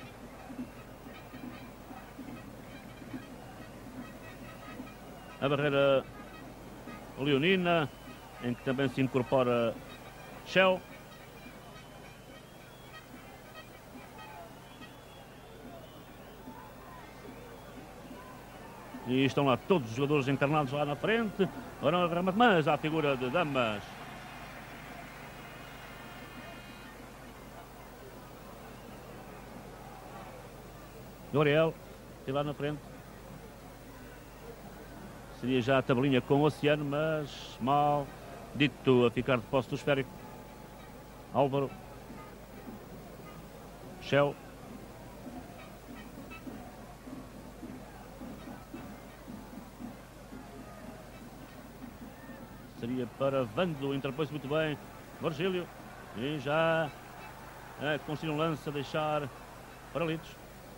A barreira leonina, em que também se incorpora Shell. E estão lá todos os jogadores encarnados lá na frente. Agora não remate, mas a figura de Damas. Gabriel, tem lá na frente. Seria já a tabelinha com o Oceano, mas mal dito a ficar de posse do esférico. Álvaro. Shell. Seria para Vando, interpôs muito bem Virgílio. E já a conseguir um lance a deixar para Litos.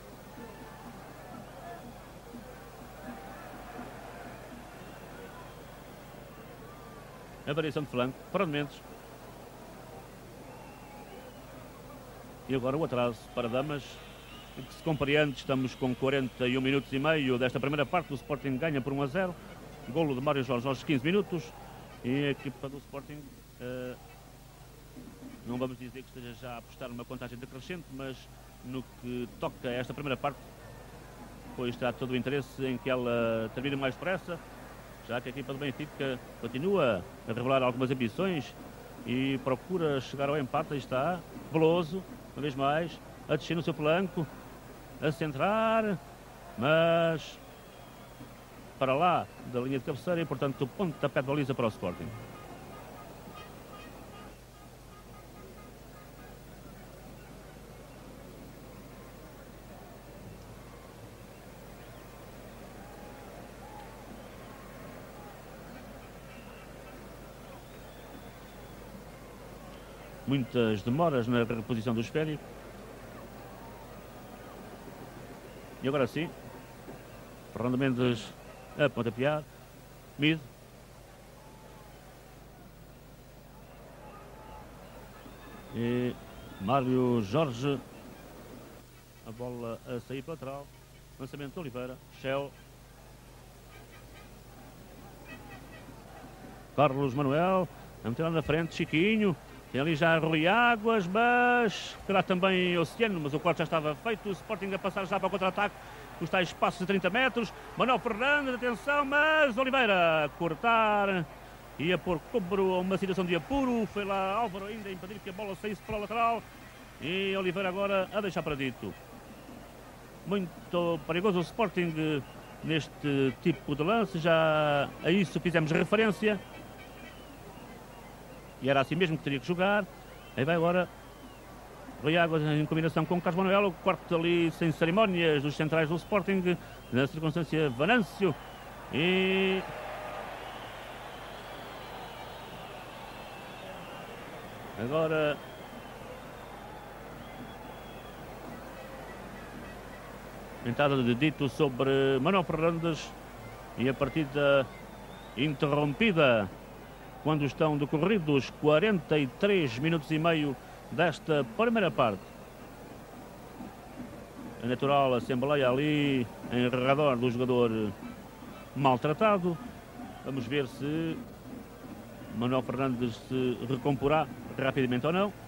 A variação de flanco, Fernando Mendes. E agora o atraso para Damas. E que se compreende, estamos com quarenta e um minutos e meio desta primeira parte. O Sporting ganha por um a zero. Golo de Mário Jorge aos quinze minutos. E a equipa do Sporting uh, Não vamos dizer que esteja já a apostar numa contagem decrescente, mas no que toca a esta primeira parte, pois está todo o interesse em que ela termine mais depressa, já que a equipa do Benfica continua a revelar algumas ambições e procura chegar ao empate. Aí está Veloso, uma vez mais, a descer no seu flanco, a centrar, mas para lá da linha de cabeceira e, portanto, o pontapé de baliza para o Sporting. Muitas demoras na reposição do espelho. E agora sim, Fernando Mendes a pontapear. Mid. E Mário Jorge. A bola a sair para lateral. Lançamento de Oliveira. Shell. Carlos Manuel. A meter lá na frente. Chiquinho. Tem ali já Rui Águas, mas terá também Oceano, mas o corte já estava feito. O Sporting a passar já para o contra-ataque, os tais espaços de trinta metros. Manuel Fernandes, atenção, mas Oliveira a cortar e a pôr cobro a uma situação de apuro. Foi lá Álvaro ainda a impedir que a bola saísse para o lateral. E Oliveira agora a deixar perdido. Muito perigoso o Sporting neste tipo de lance, já a isso fizemos referência. E era assim mesmo que teria que jogar. Aí vai agora Rui Águas em combinação com Carlos Manuel. O corte ali sem cerimónias dos centrais do Sporting. Na circunstância Venâncio. E agora entrada de Dito sobre Manuel Fernandes. E a partida interrompida quando estão decorridos quarenta e três minutos e meio desta primeira parte. A natural assembleia ali em redor do jogador maltratado. Vamos ver se Manuel Fernandes se recomporá rapidamente ou não.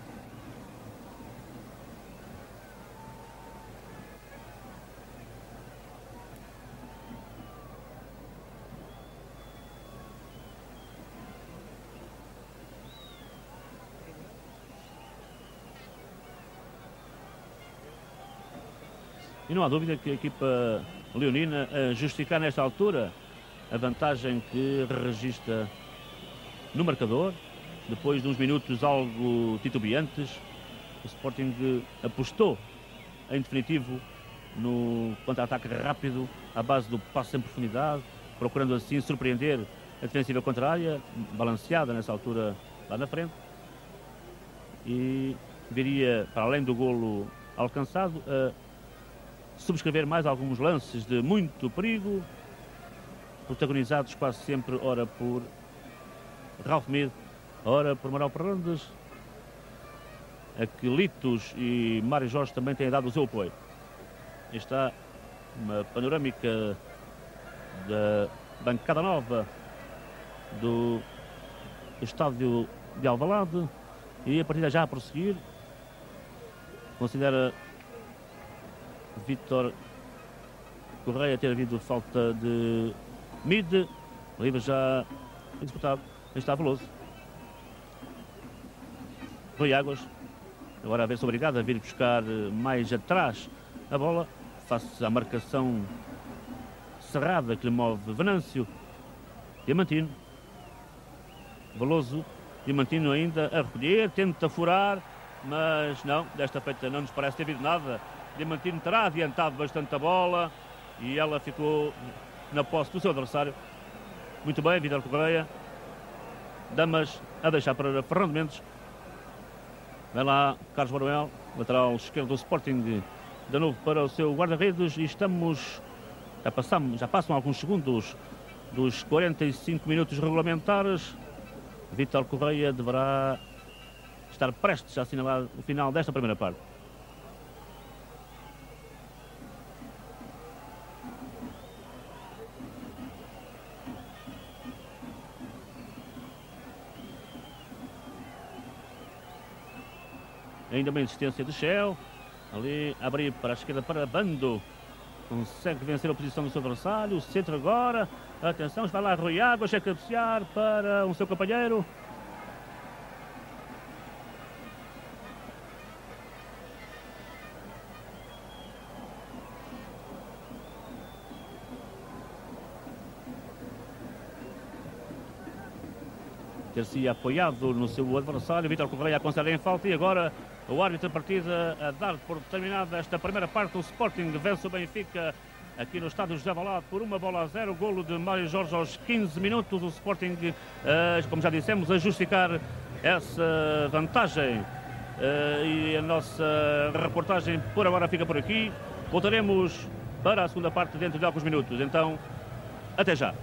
E não há dúvida que a equipa leonina a justificar nesta altura a vantagem que registra no marcador, depois de uns minutos algo titubeantes. O Sporting apostou em definitivo no contra-ataque rápido, à base do passe em profundidade, procurando assim surpreender a defensiva contrária, balanceada nessa altura lá na frente, e viria, para além do golo alcançado, a subscrever mais alguns lances de muito perigo, protagonizados quase sempre, ora por Ralf Mid, ora por Manuel Fernandes, a que Litos e Mário Jorge também têm dado o seu apoio. Está uma panorâmica da bancada nova do estádio de Alvalade, e a partida já a prosseguir. Considera Vítor Correia ter havido falta de Mid. Livre já disputado. Aí está Veloso. Rui Águas. Agora a ver-se obrigado a vir buscar mais atrás a bola, face à marcação cerrada que lhe move Venâncio. Diamantino. Veloso. Diamantino ainda a recolher, tenta furar, mas não, desta feita não nos parece ter havido nada. Diamantino terá adiantado bastante a bola e ela ficou na posse do seu adversário. Muito bem, Vítor Correia. Damas a deixar para Fernando Mendes. Vai lá Carlos Manuel, lateral esquerdo do Sporting, de novo para o seu guarda-redes, e estamos, já, passamos, já passam alguns segundos dos quarenta e cinco minutos regulamentares. Vítor Correia deverá estar prestes a assinalar o final desta primeira parte. Ainda uma insistência de Shell. Ali a abrir para a esquerda para Bando. Consegue vencer a posição do seu adversário. O centro agora. Atenção, está lá Rui Águas a cabecear para o seu companheiro. Ter-se apoiado no seu adversário. Vítor Correia concede em falta e agora o árbitro da partida a dar por terminada esta primeira parte. O Sporting vence o Benfica aqui no estádio José Valado por uma bola a zero. Golo de Mário Jorge aos quinze minutos. O Sporting, como já dissemos, a justificar essa vantagem. E a nossa reportagem por agora fica por aqui. Voltaremos para a segunda parte dentro de alguns minutos. Então, até já.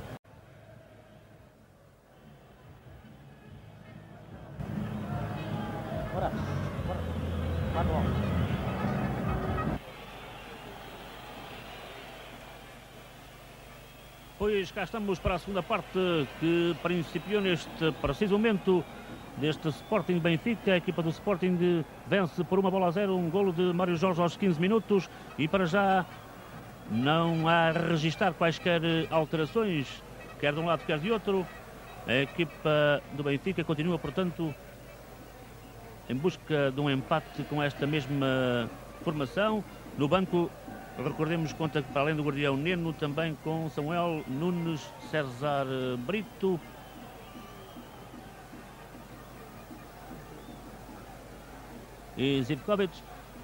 Pois cá estamos para a segunda parte que principiou neste preciso momento deste Sporting Benfica. A equipa do Sporting vence por uma bola a zero, um golo de Mário Jorge aos quinze minutos e para já não há a registrar quaisquer alterações, quer de um lado quer de outro. A equipa do Benfica continua, portanto, em busca de um empate com esta mesma formação. No banco, recordemos, conta para além do guardião Neno, também com Samuel Nunes, César Brito, e Zivkovic.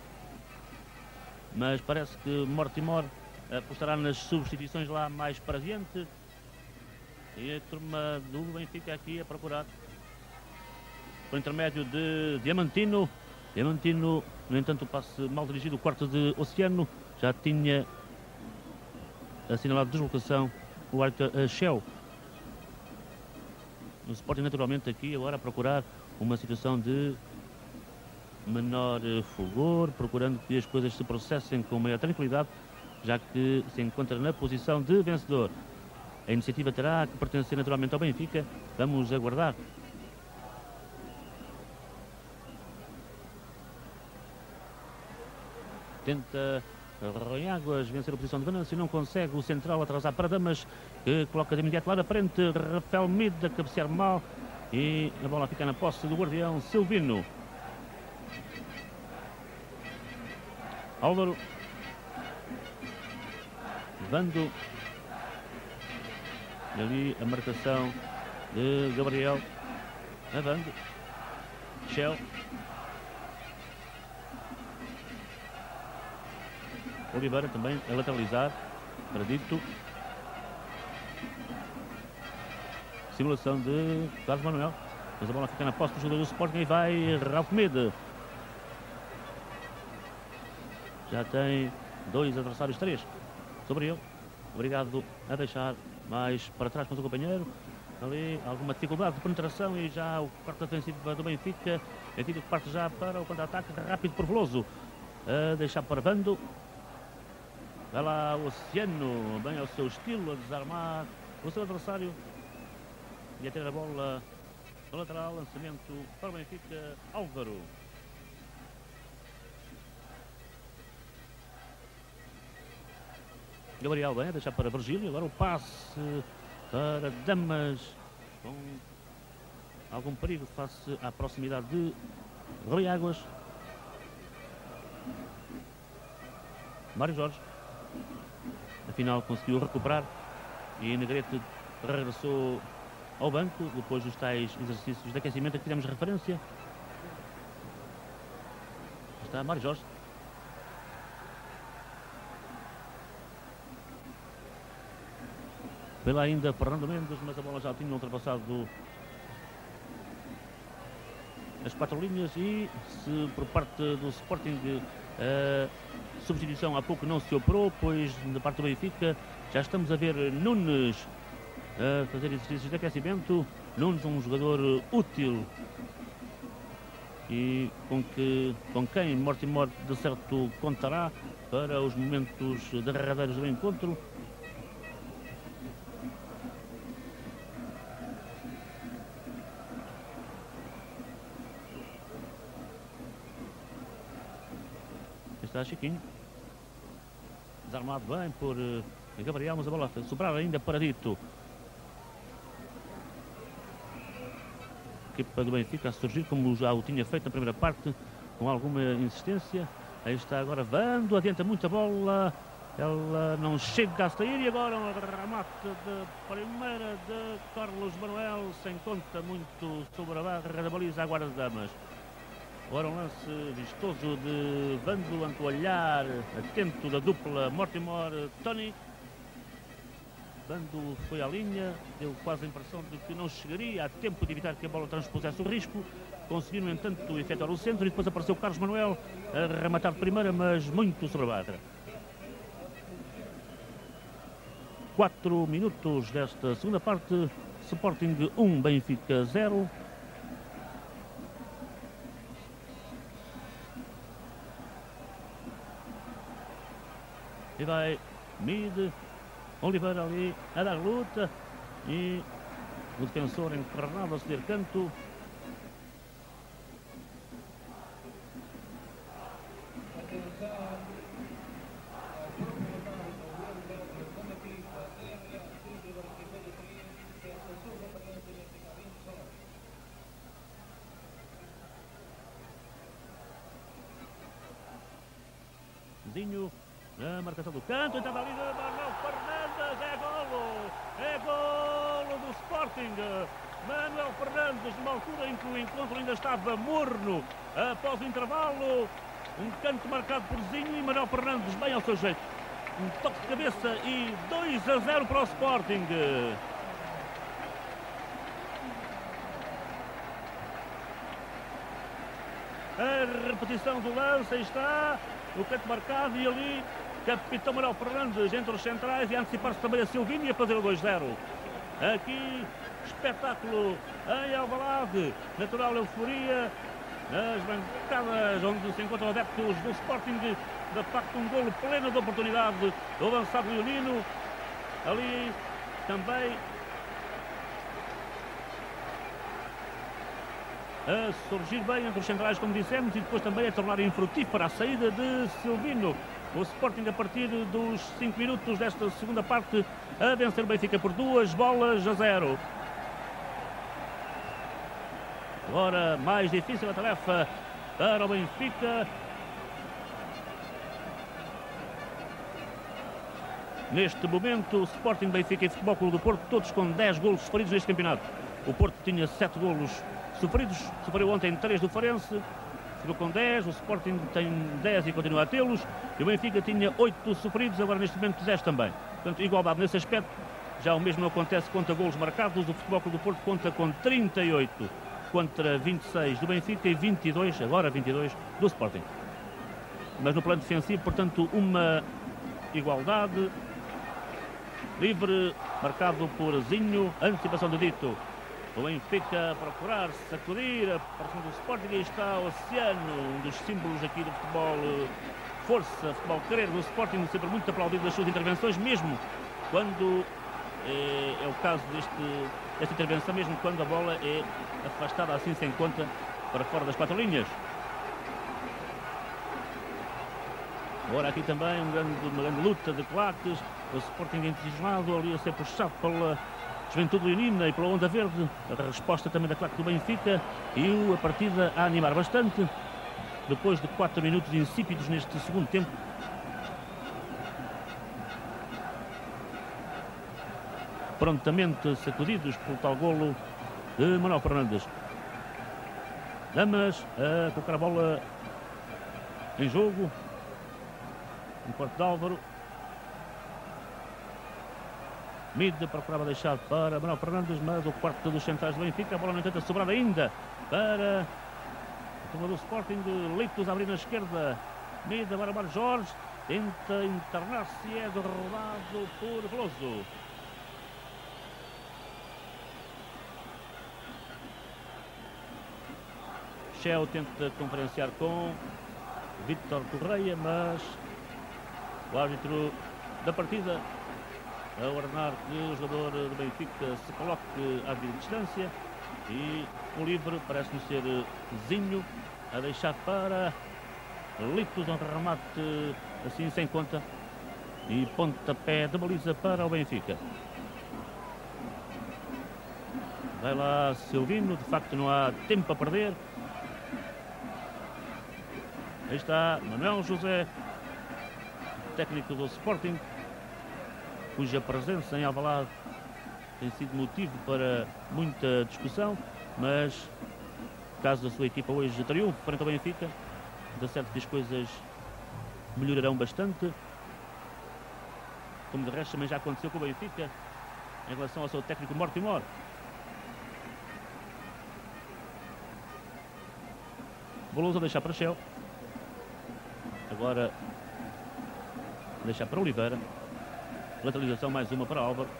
Mas parece que Mortimor apostará nas substituições lá mais para diante. E a turma do Benfica aqui a procurar por intermédio de Diamantino. Diamantino, no entanto, o passe mal dirigido, o quarto de Oceano. Já tinha assinalado deslocação o árbitro Shell. O Sporting naturalmente aqui agora a procurar uma situação de menor fulgor, procurando que as coisas se processem com maior tranquilidade, já que se encontra na posição de vencedor. A iniciativa terá que pertencer naturalmente ao Benfica. Vamos aguardar. Tenta Rui Águas vencer a posição de Venâncio, não consegue. O central atrasar para Damas, que coloca de imediato lá na frente. Rafael Mide a cabecear mal e a bola fica na posse do guardião Silvino. Álvaro, Vando, e ali a marcação de Gabriel. A Vando, Shell, Oliveira também a lateralizar para Dito. Simulação de Carlos Manuel, mas a bola fica na posse do jogador do Sporting e vai Ralf Mede. Já tem dois adversários, três sobre ele. Obrigado a deixar mais para trás com o seu companheiro. Ali alguma dificuldade de penetração e já o quarto defensivo do Benfica. Benfica que parte já para o contra-ataque rápido por Veloso. A deixar para Bando. Vai lá o Oceano, bem ao seu estilo, a desarmar o seu adversário e a ter a bola no lateral. Lançamento para o Benfica, Álvaro. Gabriel bem a deixar para Virgílio. Agora o passe para Damas, com algum perigo face à proximidade de Rui Águas. Mário Jorge afinal conseguiu recuperar e Negrete regressou ao banco depois dos tais exercícios de aquecimento a que fizemos referência. Está Mário Jorge. Pela ainda Fernando Mendes, mas a bola já tinha ultrapassado as quatro linhas e se por parte do Sporting a substituição há pouco não se operou, pois da parte do Benfica já estamos a ver Nunes a fazer exercícios de aquecimento. Nunes, um jogador útil e com, que, com quem Mortimor de certo contará para os momentos derradeiros do encontro. está Chiquinho. Desarmado bem por uh, Gabriel, mas a bola a sobrar ainda para Dito. A equipa do Benfica a surgir como já o tinha feito na primeira parte, com alguma insistência. Aí está agora Vando, adianta muita bola. Ela não chega a sair e agora um remate de primeira de Carlos Manuel, sem conta muito sobre a barra da baliza, a guarda-damas. Agora um lance vistoso de Vando, ante o olhar atento da dupla Mortimer-Tony. Vando foi à linha, deu quase a impressão de que não chegaria a tempo de evitar que a bola transpusesse o risco. Conseguiu, no entanto, efetuar o centro e depois apareceu Carlos Manuel a rematar de primeira, mas muito sobre a barra. quatro minutos desta segunda parte, Sporting um, Benfica zero. E vai Mid, Oliveira ali a dar luta e o defensor encarnado a ceder canto. Zinho, a marcação do canto, estava ali Manuel Fernandes, é golo, é golo do Sporting. Manuel Fernandes, numa altura em que o encontro ainda estava morno, após o intervalo, um canto marcado por Zinho e Manuel Fernandes bem ao seu jeito. Um toque de cabeça e dois a zero para o Sporting. A repetição do lance, aí está. O canto marcado e ali capitão Manuel Fernandes entre os centrais e antecipar-se também a Silvinho e a fazer o dois a zero. Aqui, espetáculo em Alvalade, natural euforia nas bancadas onde se encontram adeptos do Sporting. De facto, um golo pleno de oportunidade do avançado leonino. Ali também a surgir bem entre os centrais, como dissemos, e depois também a tornar infrutífera a saída de Silvino. O Sporting, a partir dos cinco minutos desta segunda parte, a vencer o Benfica por duas bolas a zero. Agora mais difícil a tarefa para o Benfica. Neste momento, Sporting, Benfica e Futebol Clube do Porto, todos com dez golos sofridos neste campeonato. O Porto tinha sete golos sofridos, sofreu ontem três do Farense, ficou com dez, o Sporting tem dez e continua a tê-los, e o Benfica tinha oito sofridos, agora neste momento dez também. Portanto, igualdade nesse aspecto. Já o mesmo acontece contra golos marcados. O Futebol Clube do Porto conta com trinta e oito contra vinte e seis do Benfica e vinte e dois, agora vinte e dois, do Sporting. Mas no plano defensivo, portanto, uma igualdade. Livre, marcado por Zinho, antecipação de Dito. O Benfica a procurar sacudir a pressão do Sporting. E está o Oceano, um dos símbolos aqui do futebol força, futebol querer do Sporting, sempre muito aplaudido das suas intervenções, mesmo quando é, é o caso deste, desta intervenção, mesmo quando a bola é afastada assim sem conta para fora das quatro linhas. Agora aqui também um grande, uma grande luta de claques. O Sporting entusiasmado ali a ser puxado pela Juventude Leonina e pela Onda Verde. A resposta também da claque do Benfica e a partida a animar bastante. Depois de quatro minutos insípidos neste segundo tempo. Prontamente sacudidos pelo tal golo de Manuel Fernandes. Damas a colocar a bola em jogo. Um quarto de Álvaro. Mid procurava deixar para Manuel Fernandes, mas o quarto dos centrais do Benfica. A bola não tenta sobrar ainda para o turma do Sporting. Leitos a abrir na esquerda. Mid, agora Mário Jorge. Tenta internar-se e é derrubado por Veloso. Shell tenta conferenciar com Vítor Correia, mas o árbitro da partida a ordenar que o jogador do Benfica se coloque à devida distância. E o livre parece-me ser Zinho a deixar para Litos, um remate assim sem conta. E pontapé de baliza para o Benfica. Vai lá Silvino, de facto não há tempo a perder. Aí está Manuel José, técnico do Sporting, cuja presença em Alvalade tem sido motivo para muita discussão, mas caso a sua equipa hoje triunfe frente ao Benfica, dá certo que as coisas melhorarão bastante, como de resto também já aconteceu com o Benfica em relação ao seu técnico Mortimor. Veloso a deixar para Shell. Agora deixar para Oliveira. Lateralização mais uma para Álvaro.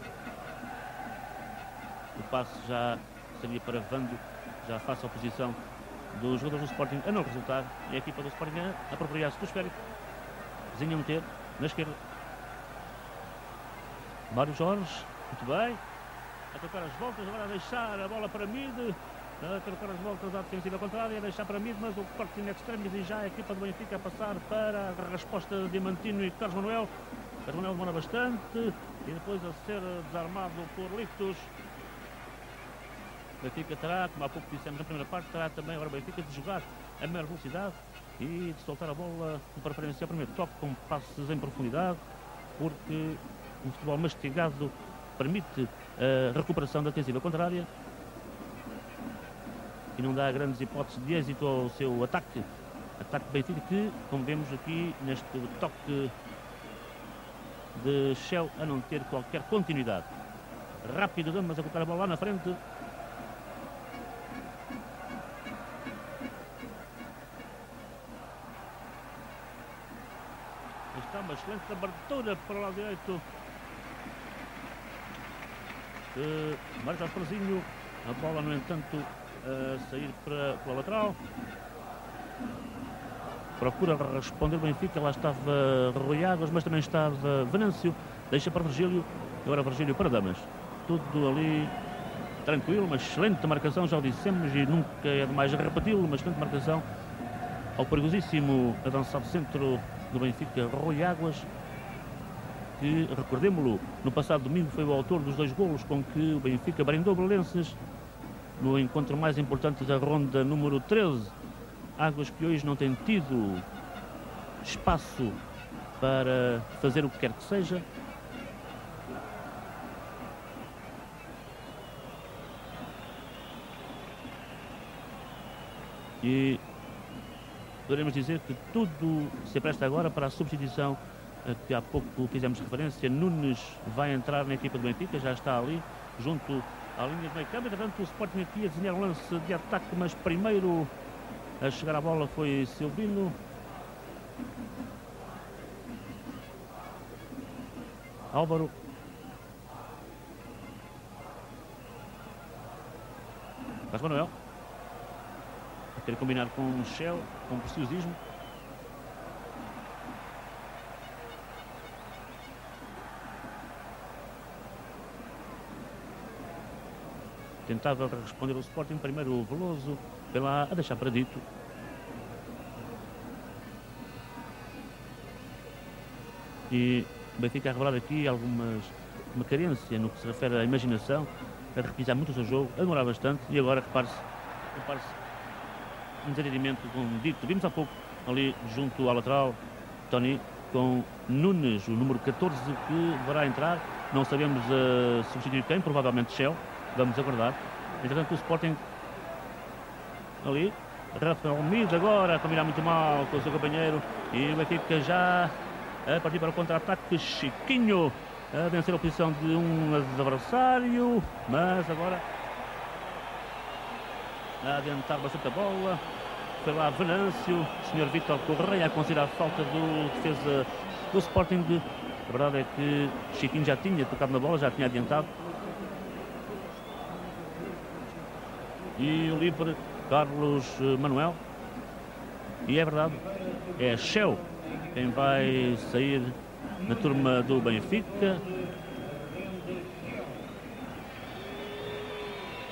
O passe já seria para Vando, já face à oposição dos jogadores do Sporting a não resultar. E a equipa do Sporting a apropriar-se do esférico. Zinha a meter na esquerda. Mário Jorge, muito bem. A trocar as voltas, agora a deixar a bola para Mid. A trocar as voltas à defensiva contrária, a deixar para Mid, mas o corte in extremis e já a equipa do Benfica a passar para a resposta de Diamantino e Carlos Manuel. Carlos Manuel demora bastante e depois a ser desarmado por Litos. O Benfica terá, como há pouco dissemos na primeira parte, terá também agora o Benfica de jogar a maior velocidade e de soltar a bola com preferência ao primeiro toque, com passes em profundidade, porque um futebol mastigado permite a recuperação da defensiva contrária e não dá grandes hipóteses de êxito ao seu ataque. Ataque do Benfica que, como vemos aqui neste toque de Shell, a não ter qualquer continuidade. Rápido Damas a colocar a bola lá na frente. Está uma excelente abertura para o lado direito de Marcos Alfrezinho. A bola, no entanto, a sair para, para a lateral. Procura responder o Benfica. Lá estava Rui Águas, mas também estava Venâncio. Deixa para Virgílio. Agora Virgílio para Damas. Tudo ali tranquilo. Uma excelente marcação, já o dissemos e nunca é demais repeti-lo. Uma excelente marcação ao perigosíssimo avançado centro do Benfica, Rui Águas, que, recordemos-lo, no passado domingo foi o autor dos dois golos com que o Benfica brindou Belenenses no encontro mais importante da ronda número treze. Águas que hoje não tem tido espaço para fazer o que quer que seja. E poderemos dizer que tudo se presta agora para a substituição a que há pouco fizemos referência. Nunes vai entrar na equipa do Benfica, já está ali, junto à linha de meio campo. Portanto, o Sporting aqui a desenhar um lance de ataque, mas primeiro a chegar à bola foi Silvino. Álvaro. Carlos Manuel. A querer combinar com o Shell, com preciosismo. Tentava responder o Sporting, primeiro o Veloso, pela a deixar para Dito. E o Benfica a revelar aqui algumas, uma carência no que se refere à imaginação, a repisar muito o seu jogo, a demorar bastante, e agora repare-se, repare-se um desentendimento com Dito. Vimos há pouco ali junto à lateral Tony com Nunes, o número catorze, que deverá entrar. Não sabemos uh, substituir quem, provavelmente Shell. Vamos aguardar. Entretanto, o Sporting ali, Rafael Mid agora a combinar muito mal com o seu companheiro, e o Benfica já a partir para o contra-ataque. Chiquinho a vencer a oposição de um adversário, mas agora a adiantar bastante a bola. Foi lá Venâncio, o senhor Vítor Correia a considerar a falta do defesa do Sporting. A verdade é que Chiquinho já tinha tocado na bola, já tinha adiantado. E o livre Carlos Manuel. E é verdade, é Shell quem vai sair na turma do Benfica.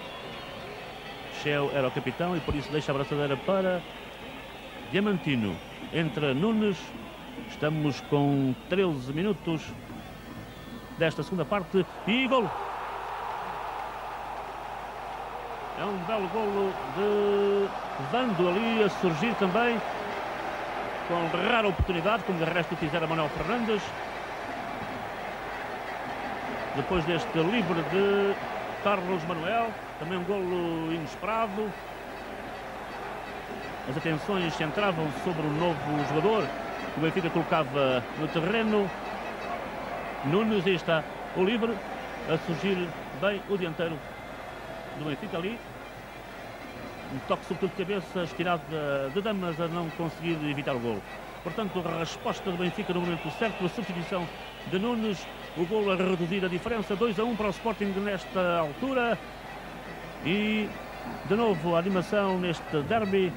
Shell era o capitão e por isso deixa a braçadeira para Diamantino. entra Nunes. Estamos com treze minutos desta segunda parte e golo. É um belo golo de Vando ali a surgir também, com rara oportunidade, como de resto fizera Manuel Fernandes. Depois deste livre de Carlos Manuel, também um golo inesperado. As atenções centravam sobre o novo jogador que o Benfica colocava no terreno. Nunes, aí está o livre, a surgir bem o dianteiro do Benfica ali. Um toque sobretudo de cabeça, estirado de Damas, a não conseguir evitar o golo. Portanto, a resposta do Benfica no momento certo, a substituição de Nunes, o golo a reduzir a diferença, dois a um para o Sporting nesta altura. E, de novo, a animação neste derby.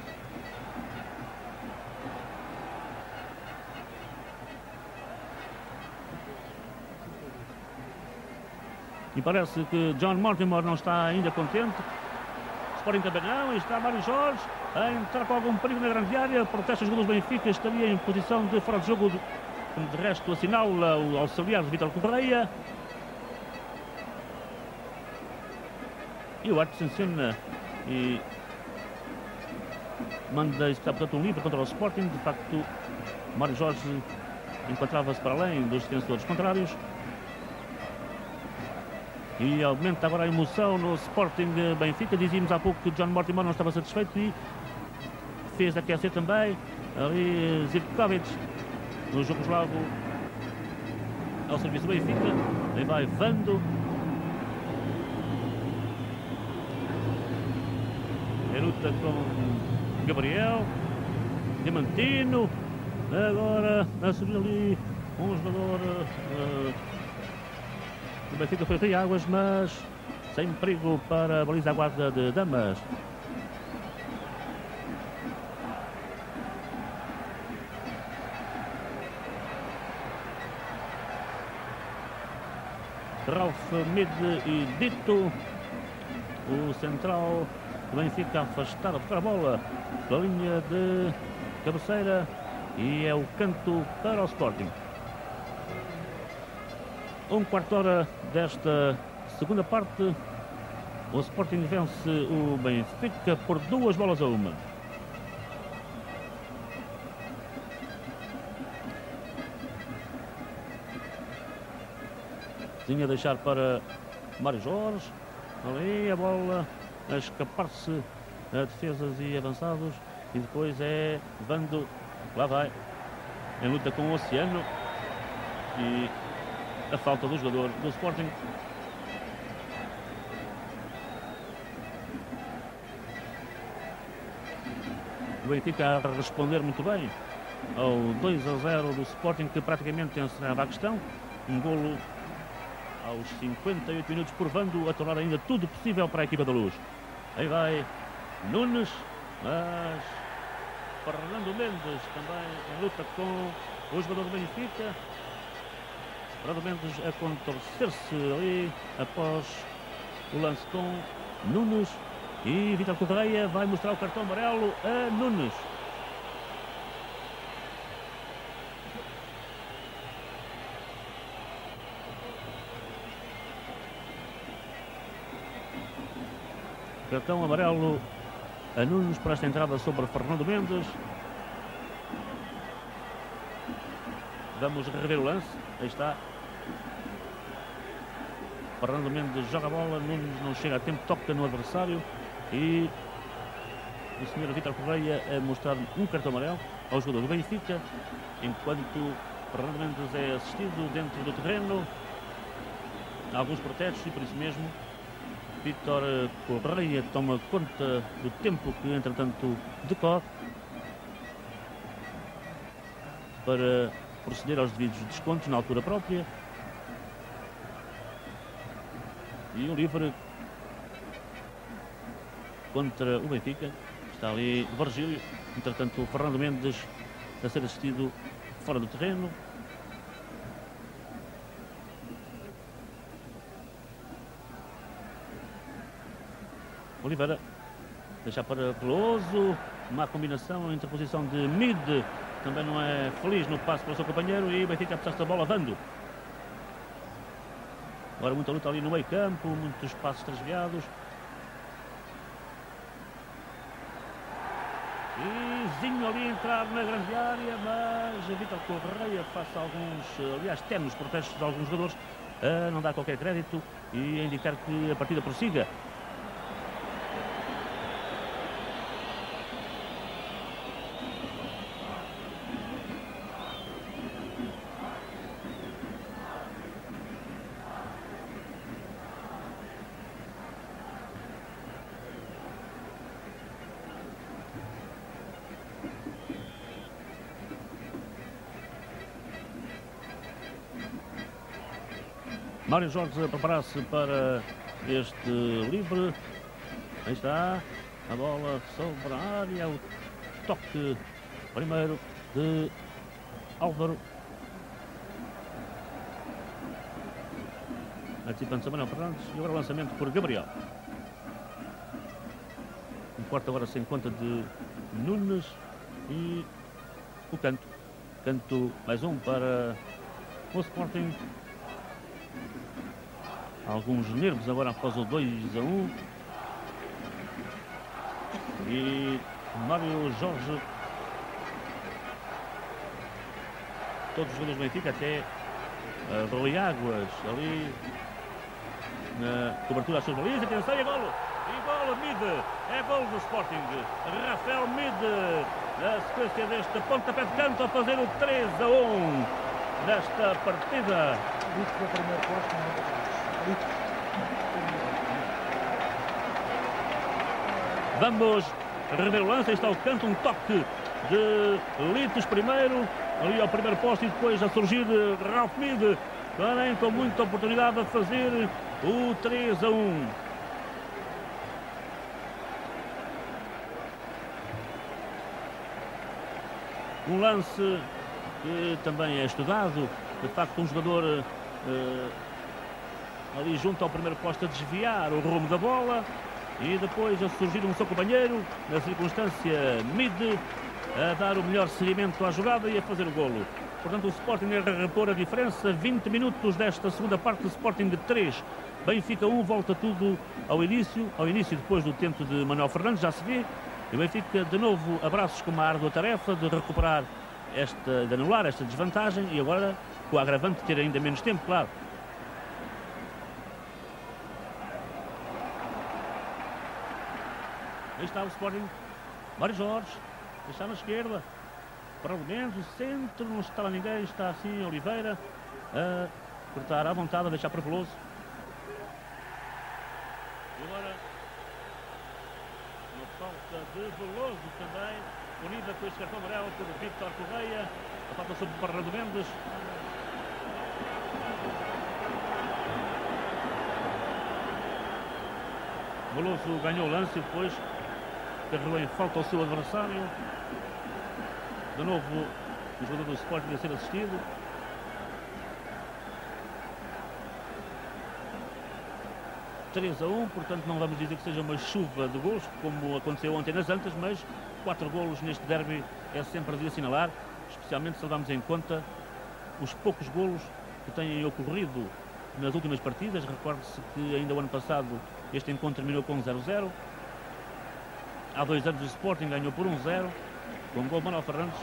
E parece que John Mortimer não está ainda contente. Sporting também não, e está Mário Jorge a entrar com algum perigo na grande área. Protesta os jogadores do Benfica, estaria em posição de fora de jogo, de resto assinala o auxiliar de Vítor Correia. E o árbitro sanciona e manda executar, portanto, um livre contra o Sporting. De facto, Mário Jorge encontrava-se para além dos defensores contrários. E aumenta agora a emoção no Sporting Benfica. Dizíamos há pouco que John Mortimer não estava satisfeito e fez aquecer também ali Zivkovic no jogo eslavo ao serviço do Benfica. Aí vai Vando. Em luta com Gabriel Diamantino. Agora a subir ali um jogador uh, o Benfica foi até águas, mas sem perigo para a baliza à guarda de Damas. Ralf Mide e Dito, o central do Benfica afastado a tocar a bola pela linha de cabeceira, e é o canto para o Sporting. Um quarto hora desta segunda parte, o Sporting vence o Benfica por duas bolas a uma. Tinha a deixar para Mário Jorge, ali a bola a escapar-se a defesas e avançados, e depois é Vando, lá vai, em luta com o Oceano, e a falta do jogador do Sporting. O Benfica a responder muito bem ao dois a zero do Sporting, que praticamente encerrava a questão. Um golo aos cinquenta e oito minutos por Vando, a tornar ainda tudo possível para a equipa da Luz. Aí vai Nunes, mas Fernando Mendes também em luta com o jogador do Benfica. Fernando Mendes a contorcer-se ali após o lance com Nunes, e Vítor Correia vai mostrar o cartão amarelo a Nunes. Cartão amarelo a Nunes para esta entrada sobre Fernando Mendes. Vamos rever o lance. Aí está. Fernando Mendes joga a bola, Nunes não chega a tempo, toca no adversário, e o senhor Vítor Correia a mostrar um cartão amarelo ao jogador do Benfica, enquanto Fernando Mendes é assistido dentro do terreno. Há alguns protestos e por isso mesmo Vítor Correia toma conta do tempo que entretanto decorre para proceder aos devidos descontos na altura própria. E o livre contra o Benfica. Está ali Virgílio. Entretanto, o Fernando Mendes a ser assistido fora do terreno. Oliveira deixa para Veloso. Uma combinação entre a posição de Mide também não é feliz no passe pelo seu companheiro e o Benfica passa a bola dando. Agora muita luta ali no meio campo, muitos passos transviados. E Zinho ali a entrar na grande área, mas a Vítor Correia face a alguns, aliás, temos protestos de alguns jogadores, a não dar qualquer crédito e a indicar que a partida prossiga. Mário Jorge a preparar-se para este livre. Aí está a bola sobre a área. O toque primeiro de Álvaro. Antecipando-se a Manuel Fernandes. E agora o lançamento por Gabriel. Um quarto agora se encontra de Nunes. E o canto. Canto mais um para o Sporting. Alguns nervos agora após o dois a um. E Mário Jorge. Todos os jogadores do Benfica, até uh, Rui Águas ali na cobertura às suas balizas. Atenção, e golo! E golo, Mide! É golo do Sporting. Rafael Mide, na sequência deste pontapé de canto, a fazer o três a um nesta partida. Vamos rever o lance. Aí está o canto, um toque de Litos primeiro, ali ao primeiro posto, e depois a surgir Ralf Mide, também com muita oportunidade a fazer o três a um. Um lance que também é estudado, de facto um jogador uh, ali junto ao primeiro posto a desviar o rumo da bola e depois a surgir um seu companheiro, na circunstância Mide, a dar o melhor seguimento à jogada e a fazer o golo. Portanto, o Sporting a repor a diferença. Vinte minutos desta segunda parte, do Sporting de três, Benfica um, volta tudo ao início, ao início depois do tento de Manuel Fernandes, já se vê. E o Benfica de novo abraços com uma árdua tarefa de recuperar esta, de anular esta desvantagem e agora com o agravante de ter ainda menos tempo, claro. Aí está o Sporting. Mário Jorge. Está na esquerda. Para o Mendes, o centro. Não está lá ninguém. Está assim Oliveira. A cortar à vontade, a deixar para Veloso. E agora uma falta de Veloso também. Unida com este cartão amarelo por Vítor Correia. A falta sobre o Parra do Mendes. Veloso ganhou o lance e depois carregou em falta ao seu adversário. De novo o jogador do Sporting a ser assistido. três a um, portanto não vamos dizer que seja uma chuva de gols, como aconteceu ontem nas Antas, mas quatro golos neste derby é sempre de assinalar, especialmente se levarmos em conta os poucos golos que têm ocorrido nas últimas partidas. Recorde-se que ainda o ano passado este encontro terminou com zero a zero. Há dois anos o Sporting ganhou por um a zero, com o gol de Manuel Fernandes.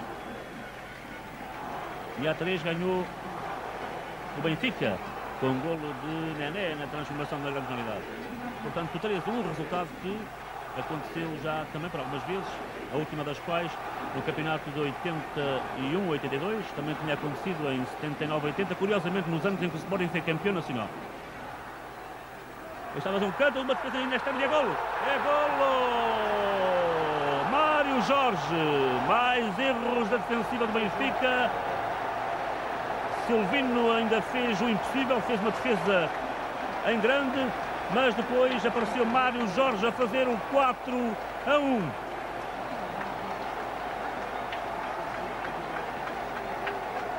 E há três ganhou o Benfica, com o golo de Nené na transformação da grande unidade. Portanto, três a um, resultado que aconteceu já também por algumas vezes, a última das quais no campeonato de oitenta e um a oitenta e dois, também tinha acontecido em setenta e nove a oitenta, curiosamente nos anos em que o Sporting foi campeão nacional. Estava um canto, uma defesa nesta área, é golo! É golo! Mário Jorge, mais erros da defensiva do Benfica. Silvino ainda fez o impossível, fez uma defesa em grande, mas depois apareceu Mário Jorge a fazer o quatro a um.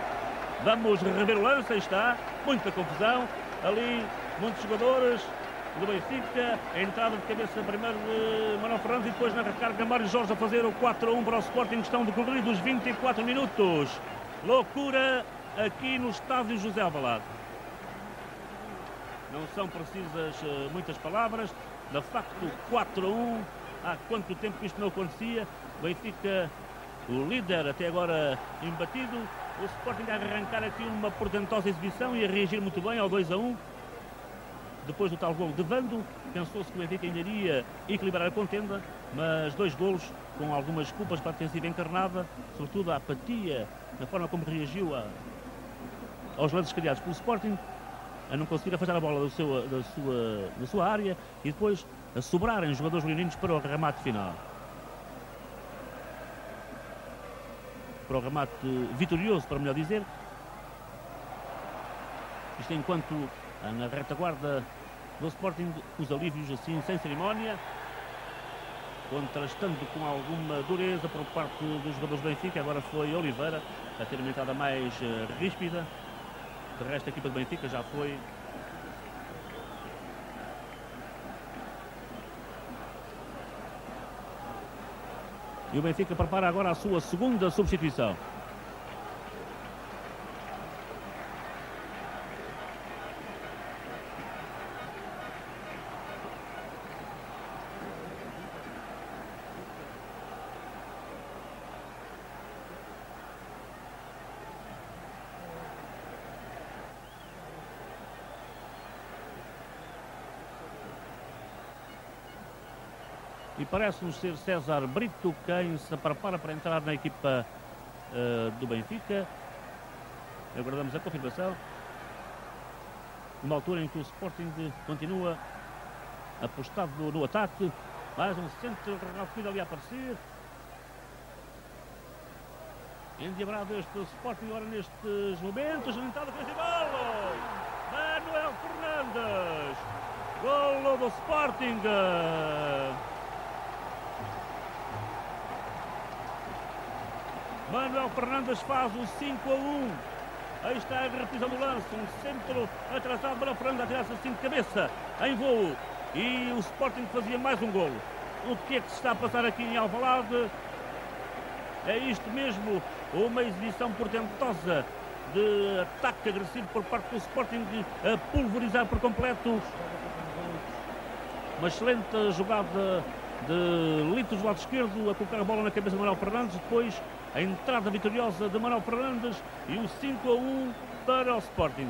Vamos rever o lance, aí está, muita confusão, ali muitos jogadores, do Benfica. A entrada de cabeça primeiro de Manuel Fernandes e depois na recarga Mário Jorge a fazer o quatro a um para o Sporting. Questão de correr dos vinte e quatro minutos. Loucura aqui no estádio José Alvalade. Não são precisas uh, muitas palavras. De facto, quatro a um. Há quanto tempo que isto não acontecia. Benfica, o líder até agora imbatido. O Sporting a arrancar aqui uma portentosa exibição e a reagir muito bem ao dois a um. Depois do tal golo de Vando, pensou-se que o Benfica ainda iria equilibrar a contenda, mas dois golos com algumas culpas para a defensiva encarnada, sobretudo a apatia na forma como reagiu a, aos lances criados pelo Sporting, a não conseguir afastar a bola do seu, da, sua, da sua área e depois a sobrarem jogadores leoninos para o remate final. Para o remate vitorioso, para melhor dizer. Isto enquanto na retaguarda do Sporting os alívios assim sem cerimónia, contrastando com alguma dureza por parte dos jogadores do Benfica. Agora foi Oliveira a ter uma entrada mais uh, ríspida. De resto, a equipa do Benfica já foi e o Benfica prepara agora a sua segunda substituição. E parece-nos ser César Brito quem se prepara para entrar na equipa uh, do Benfica. Aguardamos a confirmação. Numa altura em que o Sporting continua apostado no, no ataque. Mais um centro rápido ali a aparecer. Endiabrado este Sporting agora nestes momentos. Entrada principal. Manuel Fernandes. Golo do Sporting. Manuel Fernandes faz o cinco a um. Aí está a repetição do lance. Um centro atrasado para o Fernandes a tirar-se assim de cabeça em voo. E o Sporting fazia mais um golo. O que é que se está a passar aqui em Alvalade? É isto mesmo. Uma exibição portentosa de ataque agressivo por parte do Sporting, a pulverizar por completo. Uma excelente jogada de Litos do lado esquerdo, a colocar a bola na cabeça de Manuel Fernandes. Depois a entrada vitoriosa de Manuel Fernandes e o cinco a um para o Sporting.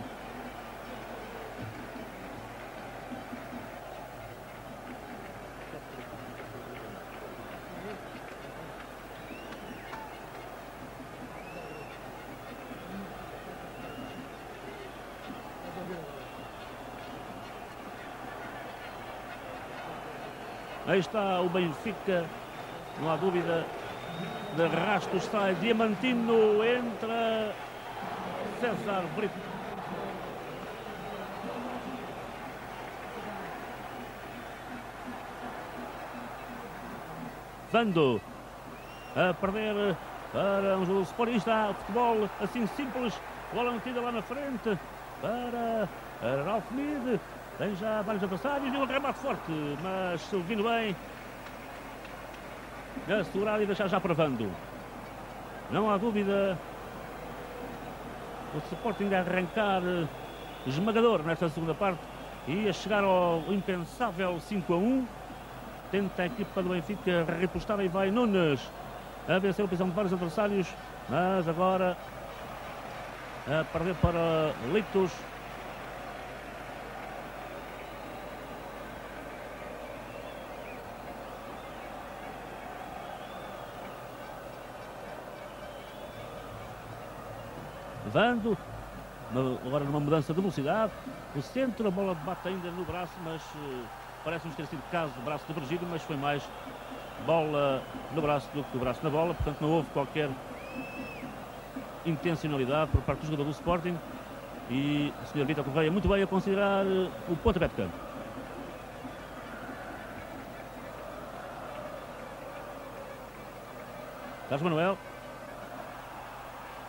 Aí está o Benfica, não há dúvida. De rastos sai Diamantino, entra César Brito. Vando a perder para um jogo do Sporting. Está futebol assim simples, bola metida lá na frente para Ralf Mid. Tem já vários adversários e um remate forte, mas vindo bem a segurar e deixar já para Vando. Não há dúvida, o Sporting a arrancar esmagador nesta segunda parte e a chegar ao impensável cinco a um. Tenta a equipa do Benfica repostar e vai Nunes a vencer a posição de vários adversários, mas agora a perder para Litos. Vando, agora numa mudança de velocidade, o centro, a bola bate ainda no braço, mas uh, parece-nos ter sido caso do braço divergido, mas foi mais bola no braço do que o braço na bola, portanto não houve qualquer intencionalidade por parte do jogador do Sporting e o senhor Vitor Correia muito bem a considerar uh, o pontapé de campo. Carlos Manuel.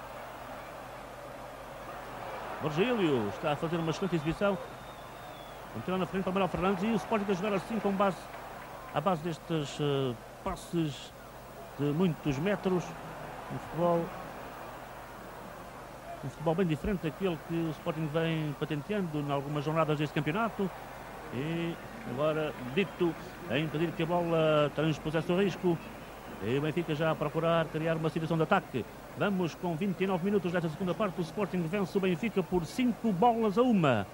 Virgílio está a fazer uma excelente exibição. Continua na frente para Manuel Fernandes e o Sporting a jogar assim com base, à base destes uh, passes de muitos metros. Um futebol, um futebol bem diferente daquele que o Sporting vem patenteando em algumas jornadas deste campeonato. E agora Dito a impedir que a bola transpusesse o risco. E o Benfica já a procurar criar uma situação de ataque. Vamos com vinte e nove minutos desta segunda parte. O Sporting vence o Benfica por cinco bolas a uma.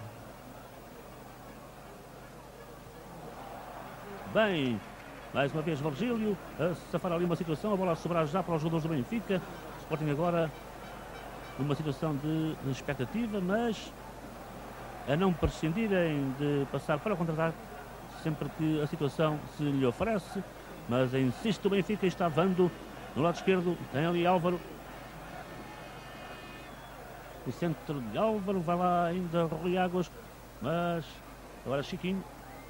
Bem, mais uma vez Virgílio a safar ali uma situação. A bola a sobrar já para os jogadores do Benfica. O Sporting agora numa situação de, de expectativa, mas a não prescindirem de passar para o contra-ataque sempre que a situação se lhe oferece. Mas insiste o Benfica e está Vando no lado esquerdo. Tem ali Álvaro. O centro de Álvaro, vai lá ainda Rui Águas, mas agora Chiquinho.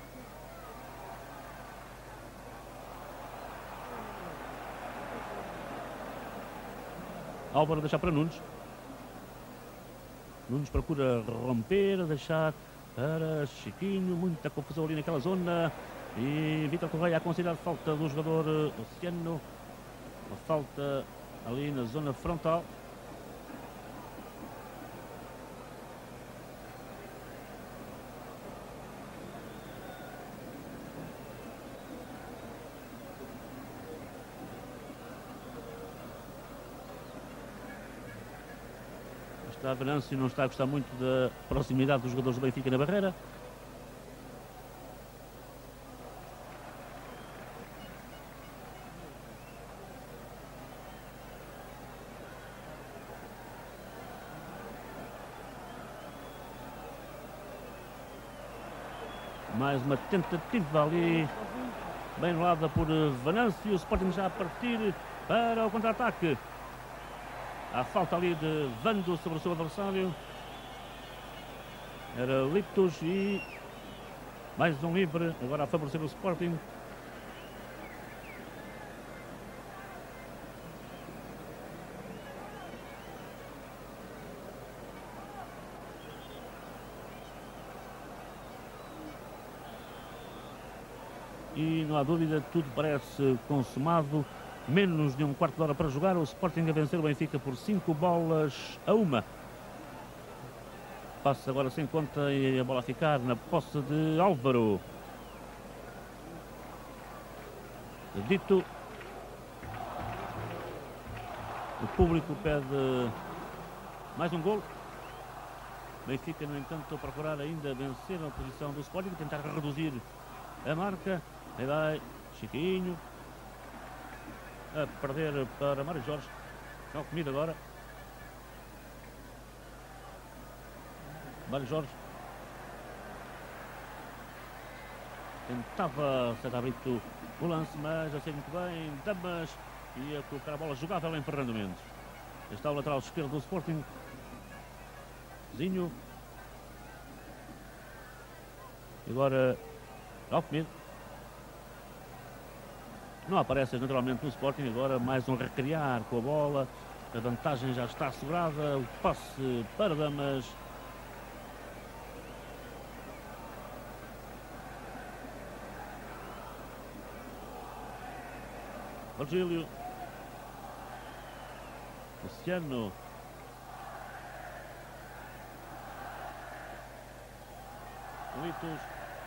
Álvaro deixar para Nunes. Nunes procura romper, deixar para Chiquinho. Muita confusão ali naquela zona. E Vítor Correia a considerar falta do jogador Oceano. Uma falta ali na zona frontal. Está Venâncio, não está a gostar muito da proximidade dos jogadores do Benfica na barreira. Mais uma tentativa ali, bem anulada por Venâncio. O Sporting já a partir para o contra-ataque. Há falta ali de Vando sobre o seu adversário. Era Litos e mais um livre, agora a favorecer o Sporting. E não há dúvida, tudo parece consumado. Menos de um quarto de hora para jogar. O Sporting a vencer o Benfica por cinco bolas a uma. Passa agora sem conta e a bola a ficar na posse de Álvaro. Dito. O público pede mais um golo. Benfica, no entanto, a procurar ainda vencer a posição do Sporting, tentar reduzir a marca. Aí vai Chiquinho a perder para Mário Jorge. Não comido agora. Mário Jorge tentava ser árbitro o lance, mas já sei muito bem. Damas ia colocar a bola jogável em Fernando Mendes. Está o lateral esquerdo do Sporting, Zinho. Agora Alcomedo. Não aparece naturalmente no Sporting. Agora mais um recriar com a bola. A vantagem já está assegurada. O passe para Damas. Virgílio. Luciano. Litos.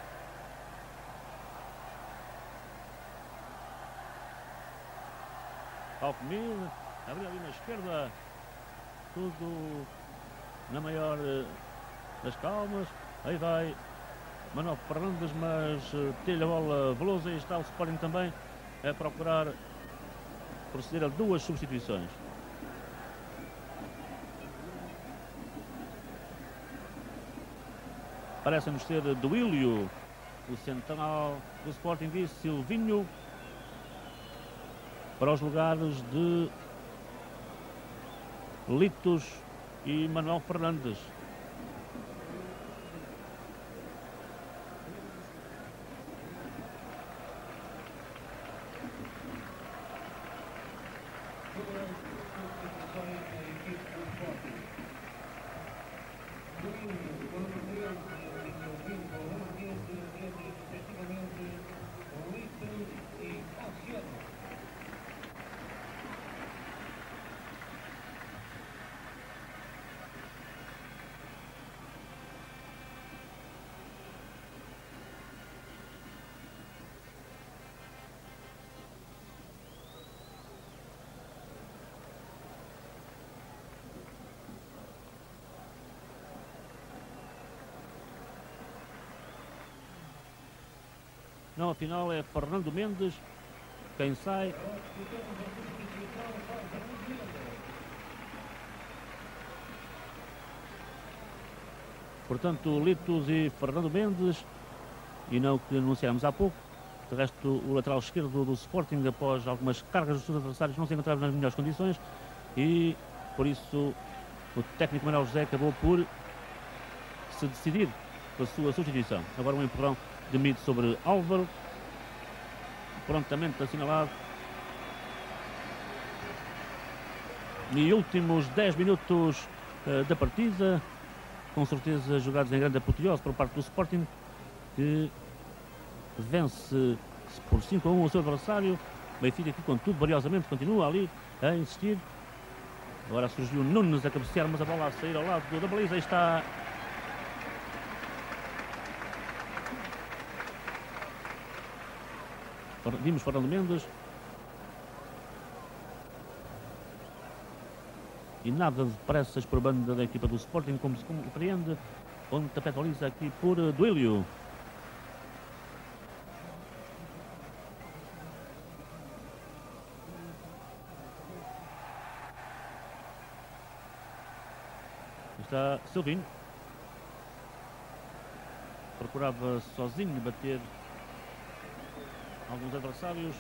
Alcomedo, abriu ali na esquerda, tudo na maior das calmas. Aí vai Manuel Fernandes, mas uh, tira a bola Veloso. Aí está o Sporting também a procurar proceder a duas substituições. Parece-nos ser Duílio, o central do Sporting, e Silvinho para os lugares de Litos e Manuel Fernandes. Não, afinal é Fernando Mendes quem sai. Portanto, Litos e Fernando Mendes, e não o que anunciámos há pouco. De resto, o lateral esquerdo do Sporting, após algumas cargas dos seus adversários, não se encontrava nas melhores condições e, por isso, o técnico Manuel José acabou por se decidir pela sua substituição. Agora um empurrão de Mid sobre Álvaro, prontamente assinalado. E últimos dez minutos uh, da partida, com certeza jogados em grande apoteose por parte do Sporting, que vence por cinco a um o seu adversário. Benfica aqui, contudo, variosamente continua ali a insistir. Agora surgiu Nunes a cabecear, mas a bola a sair ao lado da baliza. Aí está vimos Fernando Mendes. E nada de pressas por banda da equipa do Sporting, como se compreende. Onde tapete baliza aqui por Duílio. Está Silvinho. Procurava sozinho bater alguns adversários.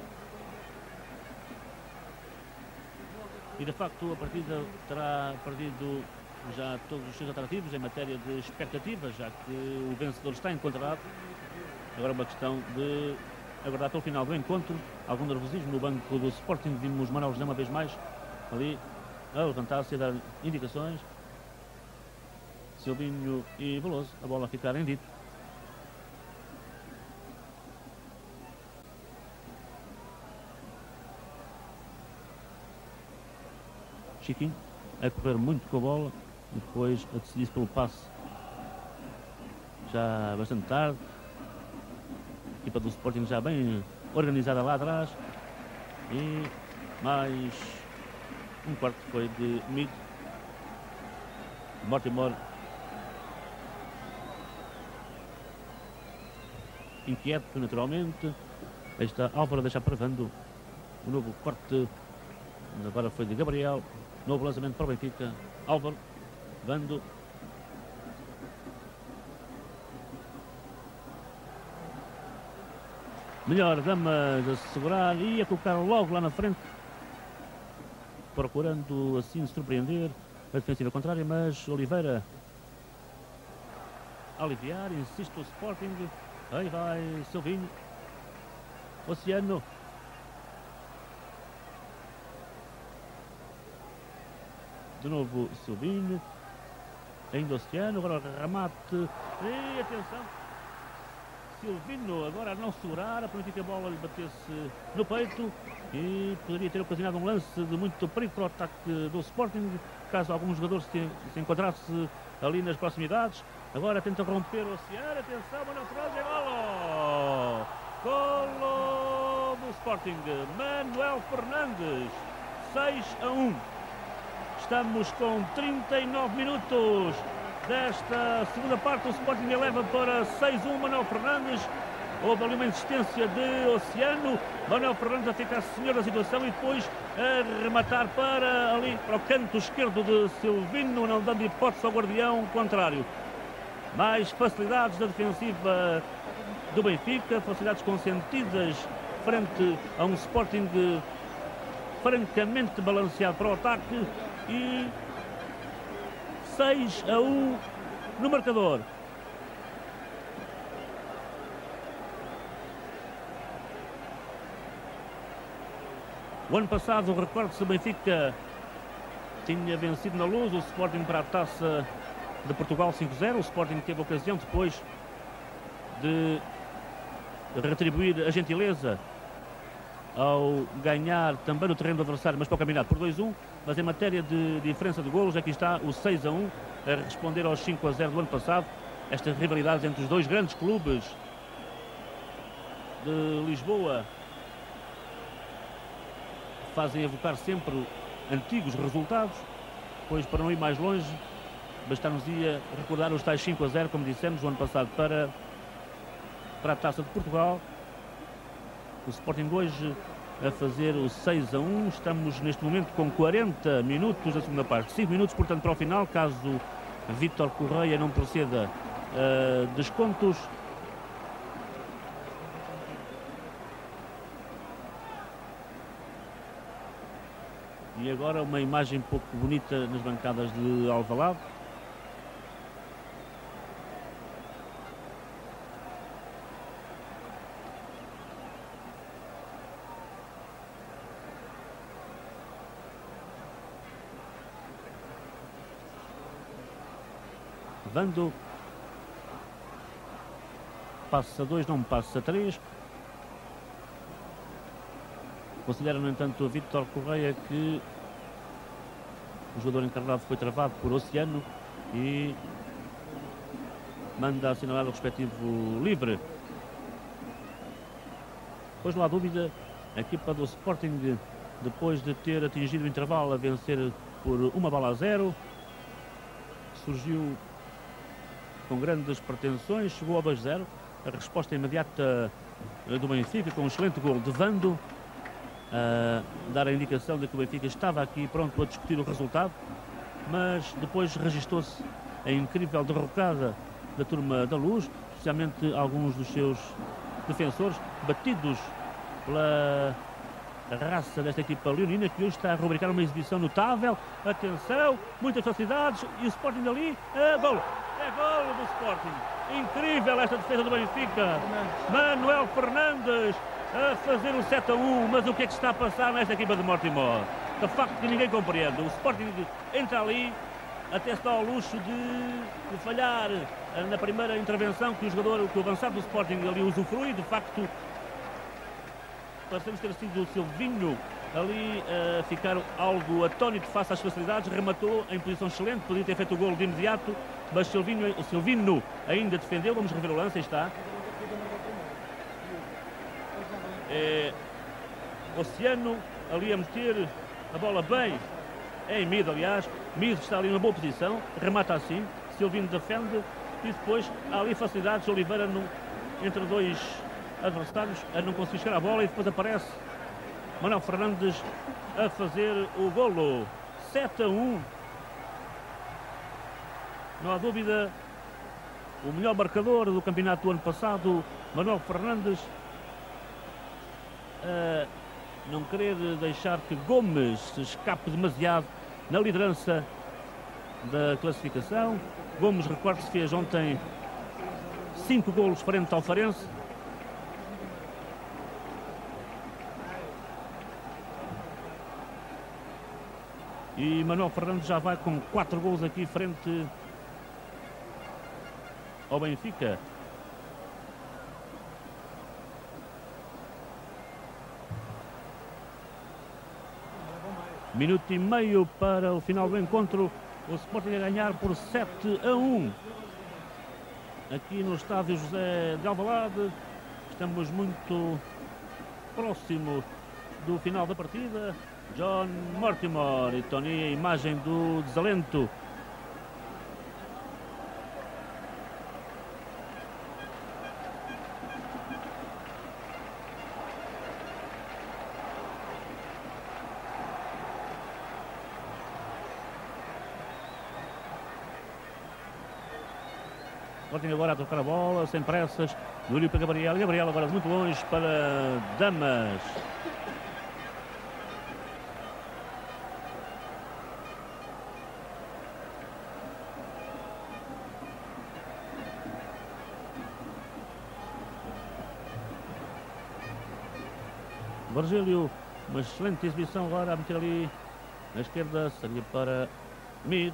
E de facto a partida terá perdido já todos os seus atrativos em matéria de expectativas, já que o vencedor está encontrado. Agora uma questão de aguardar até o final do encontro. Algum nervosismo no banco do Sporting. Vimos Manuel José uma vez mais ali a levantar-se e a dar indicações. Silvinho e Veloso, a bola a ficar em dito. Chiquinho a correr muito com a bola e depois a decidir-se pelo passe já bastante tarde. A equipa do Sporting já bem organizada lá atrás. E mais um quarto foi de Mid. Mortimer inquieto naturalmente. Aí está Álvaro a deixar para Vando. O novo corte agora foi de Gabriel. Novo lançamento para o Benfica. Álvaro, Vando. Melhor Damas a segurar e a colocar logo lá na frente, procurando assim surpreender a defensiva contrária, mas Oliveira a aliviar, insiste o Sporting. Aí vai Silvinho. Oceano. De novo Silvinho. Ainda Oceano. Agora o remate. E atenção. Silvinho agora a não segurar. A permitir que a bola lhe batesse no peito. E poderia ter ocasionado um lance de muito perigo para o ataque do Sporting, caso algum jogador se, se encontrasse ali nas proximidades. Agora tenta romper o Oceano. Atenção, Manuel Fernandes. É golo! Golo do Sporting. Manuel Fernandes. seis a um. Estamos com trinta e nove minutos desta segunda parte. O Sporting eleva para seis a um. Manuel Fernandes. Houve ali uma insistência de Oceano. Manuel Fernandes a ficar senhor da situação e depois a rematar para ali, para o canto esquerdo de Silvinho, não dando hipótese ao guardião contrário. Mais facilidades da defensiva do Benfica, facilidades consentidas frente a um Sporting francamente balanceado para o ataque. E seis a um no marcador. O ano passado, recorde-se, o Benfica tinha vencido na Luz o Sporting para a Taça de Portugal cinco a zero. O Sporting teve a ocasião depois de retribuir a gentileza ao ganhar também no terreno do adversário, mas para o caminhar por dois a um. Mas em matéria de diferença de golos, aqui está o seis a um a responder aos cinco a zero do ano passado. Estas rivalidades entre os dois grandes clubes de Lisboa fazem evocar sempre antigos resultados, pois para não ir mais longe, bastar-nos-ia recordar os tais cinco a zero, como dissemos, o ano passado para, para a Taça de Portugal. O Sporting hoje a fazer o seis a um. Estamos neste momento com quarenta minutos da segunda parte. cinco minutos, portanto, para o final, caso Vítor Correia não proceda a descontos. E agora uma imagem pouco bonita nas bancadas de Alvalade. Vando. Passa dois, não passa três. Considera, no entanto, Vítor Correia que o jogador encarnado foi travado por Oceano e manda assinalar o respectivo livre. Pois não há dúvida, a equipa do Sporting, depois de ter atingido o intervalo a vencer por uma bola a zero, surgiu com grandes pretensões, chegou ao dois a zero. A resposta imediata do Benfica, com um excelente gol de Vando, a dar a indicação de que o Benfica estava aqui pronto a discutir o resultado, mas depois registou-se a incrível derrocada da turma da Luz, especialmente alguns dos seus defensores, batidos pela raça desta equipa leonina, que hoje está a rubricar uma exibição notável. Atenção, muitas facilidades, e o Sporting ali, é gol, é gol do Sporting. Incrível esta defesa do Benfica. Manuel Fernandes a fazer o sete a um, mas o que é que está a passar nesta equipa de Mortimor? De facto que ninguém compreende. O Sporting entra ali, até se dá ao luxo de, de falhar na primeira intervenção que o jogador, que o avançado do Sporting ali usufrui. De facto, parecemos ter sido o Silvinho ali a ficar algo atónito face às facilidades. Rematou em posição excelente, podia ter feito o golo de imediato, mas Silvinho, o Silvinho ainda defendeu. Vamos rever o lance, aí está. É, Oceano ali a meter a bola bem em Mid, aliás. Mid está ali numa boa posição, remata assim, Silvinho defende e depois há ali facilidades. Oliveira no, entre dois adversários a não conseguir chegar à bola, e depois aparece Manuel Fernandes a fazer o golo. Sete a um. Não há dúvida, o melhor marcador do campeonato do ano passado, Manuel Fernandes. A não querer deixar que Gomes se escape demasiado na liderança da classificação. Gomes, recordo-se, fez ontem cinco golos frente ao Farense. E Manuel Fernandes já vai com quatro golos aqui frente ao Benfica. Minuto e meio para o final do encontro. O Sporting a ganhar por sete a um. Aqui no estádio José de Alvalade. Estamos muito próximo do final da partida. John Mortimor e Tony, a imagem do desalento. Sporting agora a tocar a bola, sem pressas. Júlio para Gabriel. Gabriel agora muito longe para Damas. Virgílio, uma excelente exibição agora a meter ali na esquerda, seria para Mid.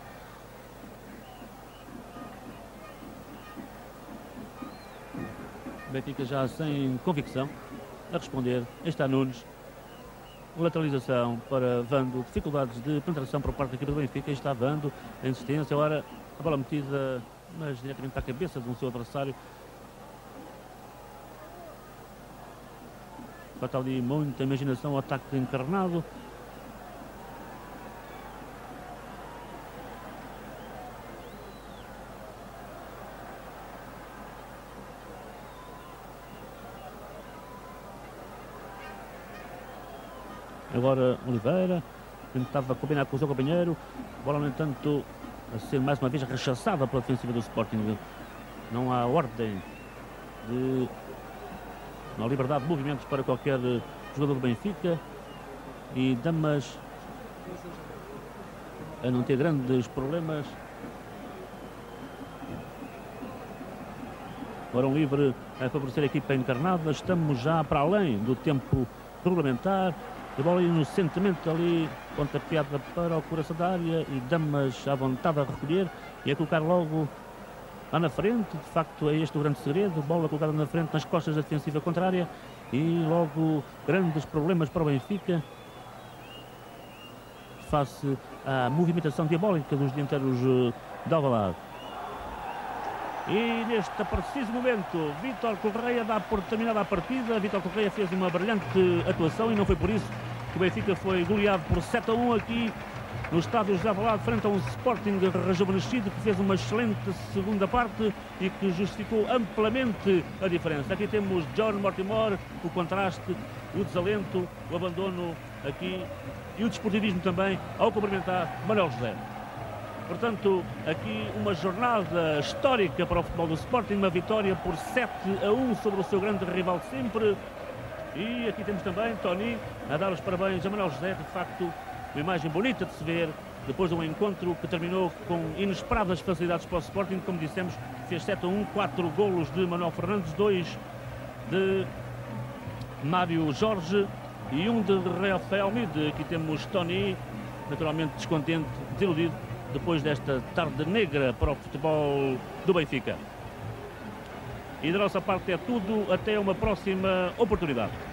Benfica já sem convicção a responder. Aí está Nunes. Lateralização para Vando. Dificuldades de penetração por parte da equipe do Benfica. Aí está Vando. A insistência. Agora a bola metida, mas diretamente para a cabeça do seu adversário. Falta ali muita imaginação ao ataque encarnado. Agora Oliveira tentava combinar com o seu companheiro. Bola, no entanto, a ser mais uma vez rechaçada pela defensiva do Sporting. Não há ordem de... Não há liberdade de movimentos para qualquer jogador do Benfica. E Damas a não ter grandes problemas. Agora um livre a favorecer a equipa encarnada. Estamos já para além do tempo regulamentar. A bola inocentemente ali, pontapeada para o coração da área e Damas à vontade a recolher e a colocar logo lá na frente. De facto é este o grande segredo, bola colocada na frente nas costas da defensiva contrária e logo grandes problemas para o Benfica face à movimentação diabólica dos dianteiros de Alvalade. E neste preciso momento, Vítor Correia dá por terminada a partida. Vítor Correia fez uma brilhante atuação e não foi por isso que o Benfica foi goleado por sete a um aqui no estádio de Alvalade, frente a um Sporting rejuvenescido que fez uma excelente segunda parte e que justificou amplamente a diferença. Aqui temos John Mortimer, o contraste, o desalento, o abandono aqui e o desportivismo também ao cumprimentar Manuel José. Portanto, aqui uma jornada histórica para o futebol do Sporting, uma vitória por sete a um sobre o seu grande rival de sempre. E aqui temos também Tony a dar os parabéns a Manuel José, de facto, uma imagem bonita de se ver, depois de um encontro que terminou com inesperadas facilidades para o Sporting, como dissemos, fez sete a um, quatro golos de Manuel Fernandes, dois de Mário Jorge e um de Rafael Mide. Aqui temos Tony, naturalmente descontente, desiludido, depois desta tarde negra para o futebol do Benfica. E da nossa parte é tudo, até uma próxima oportunidade.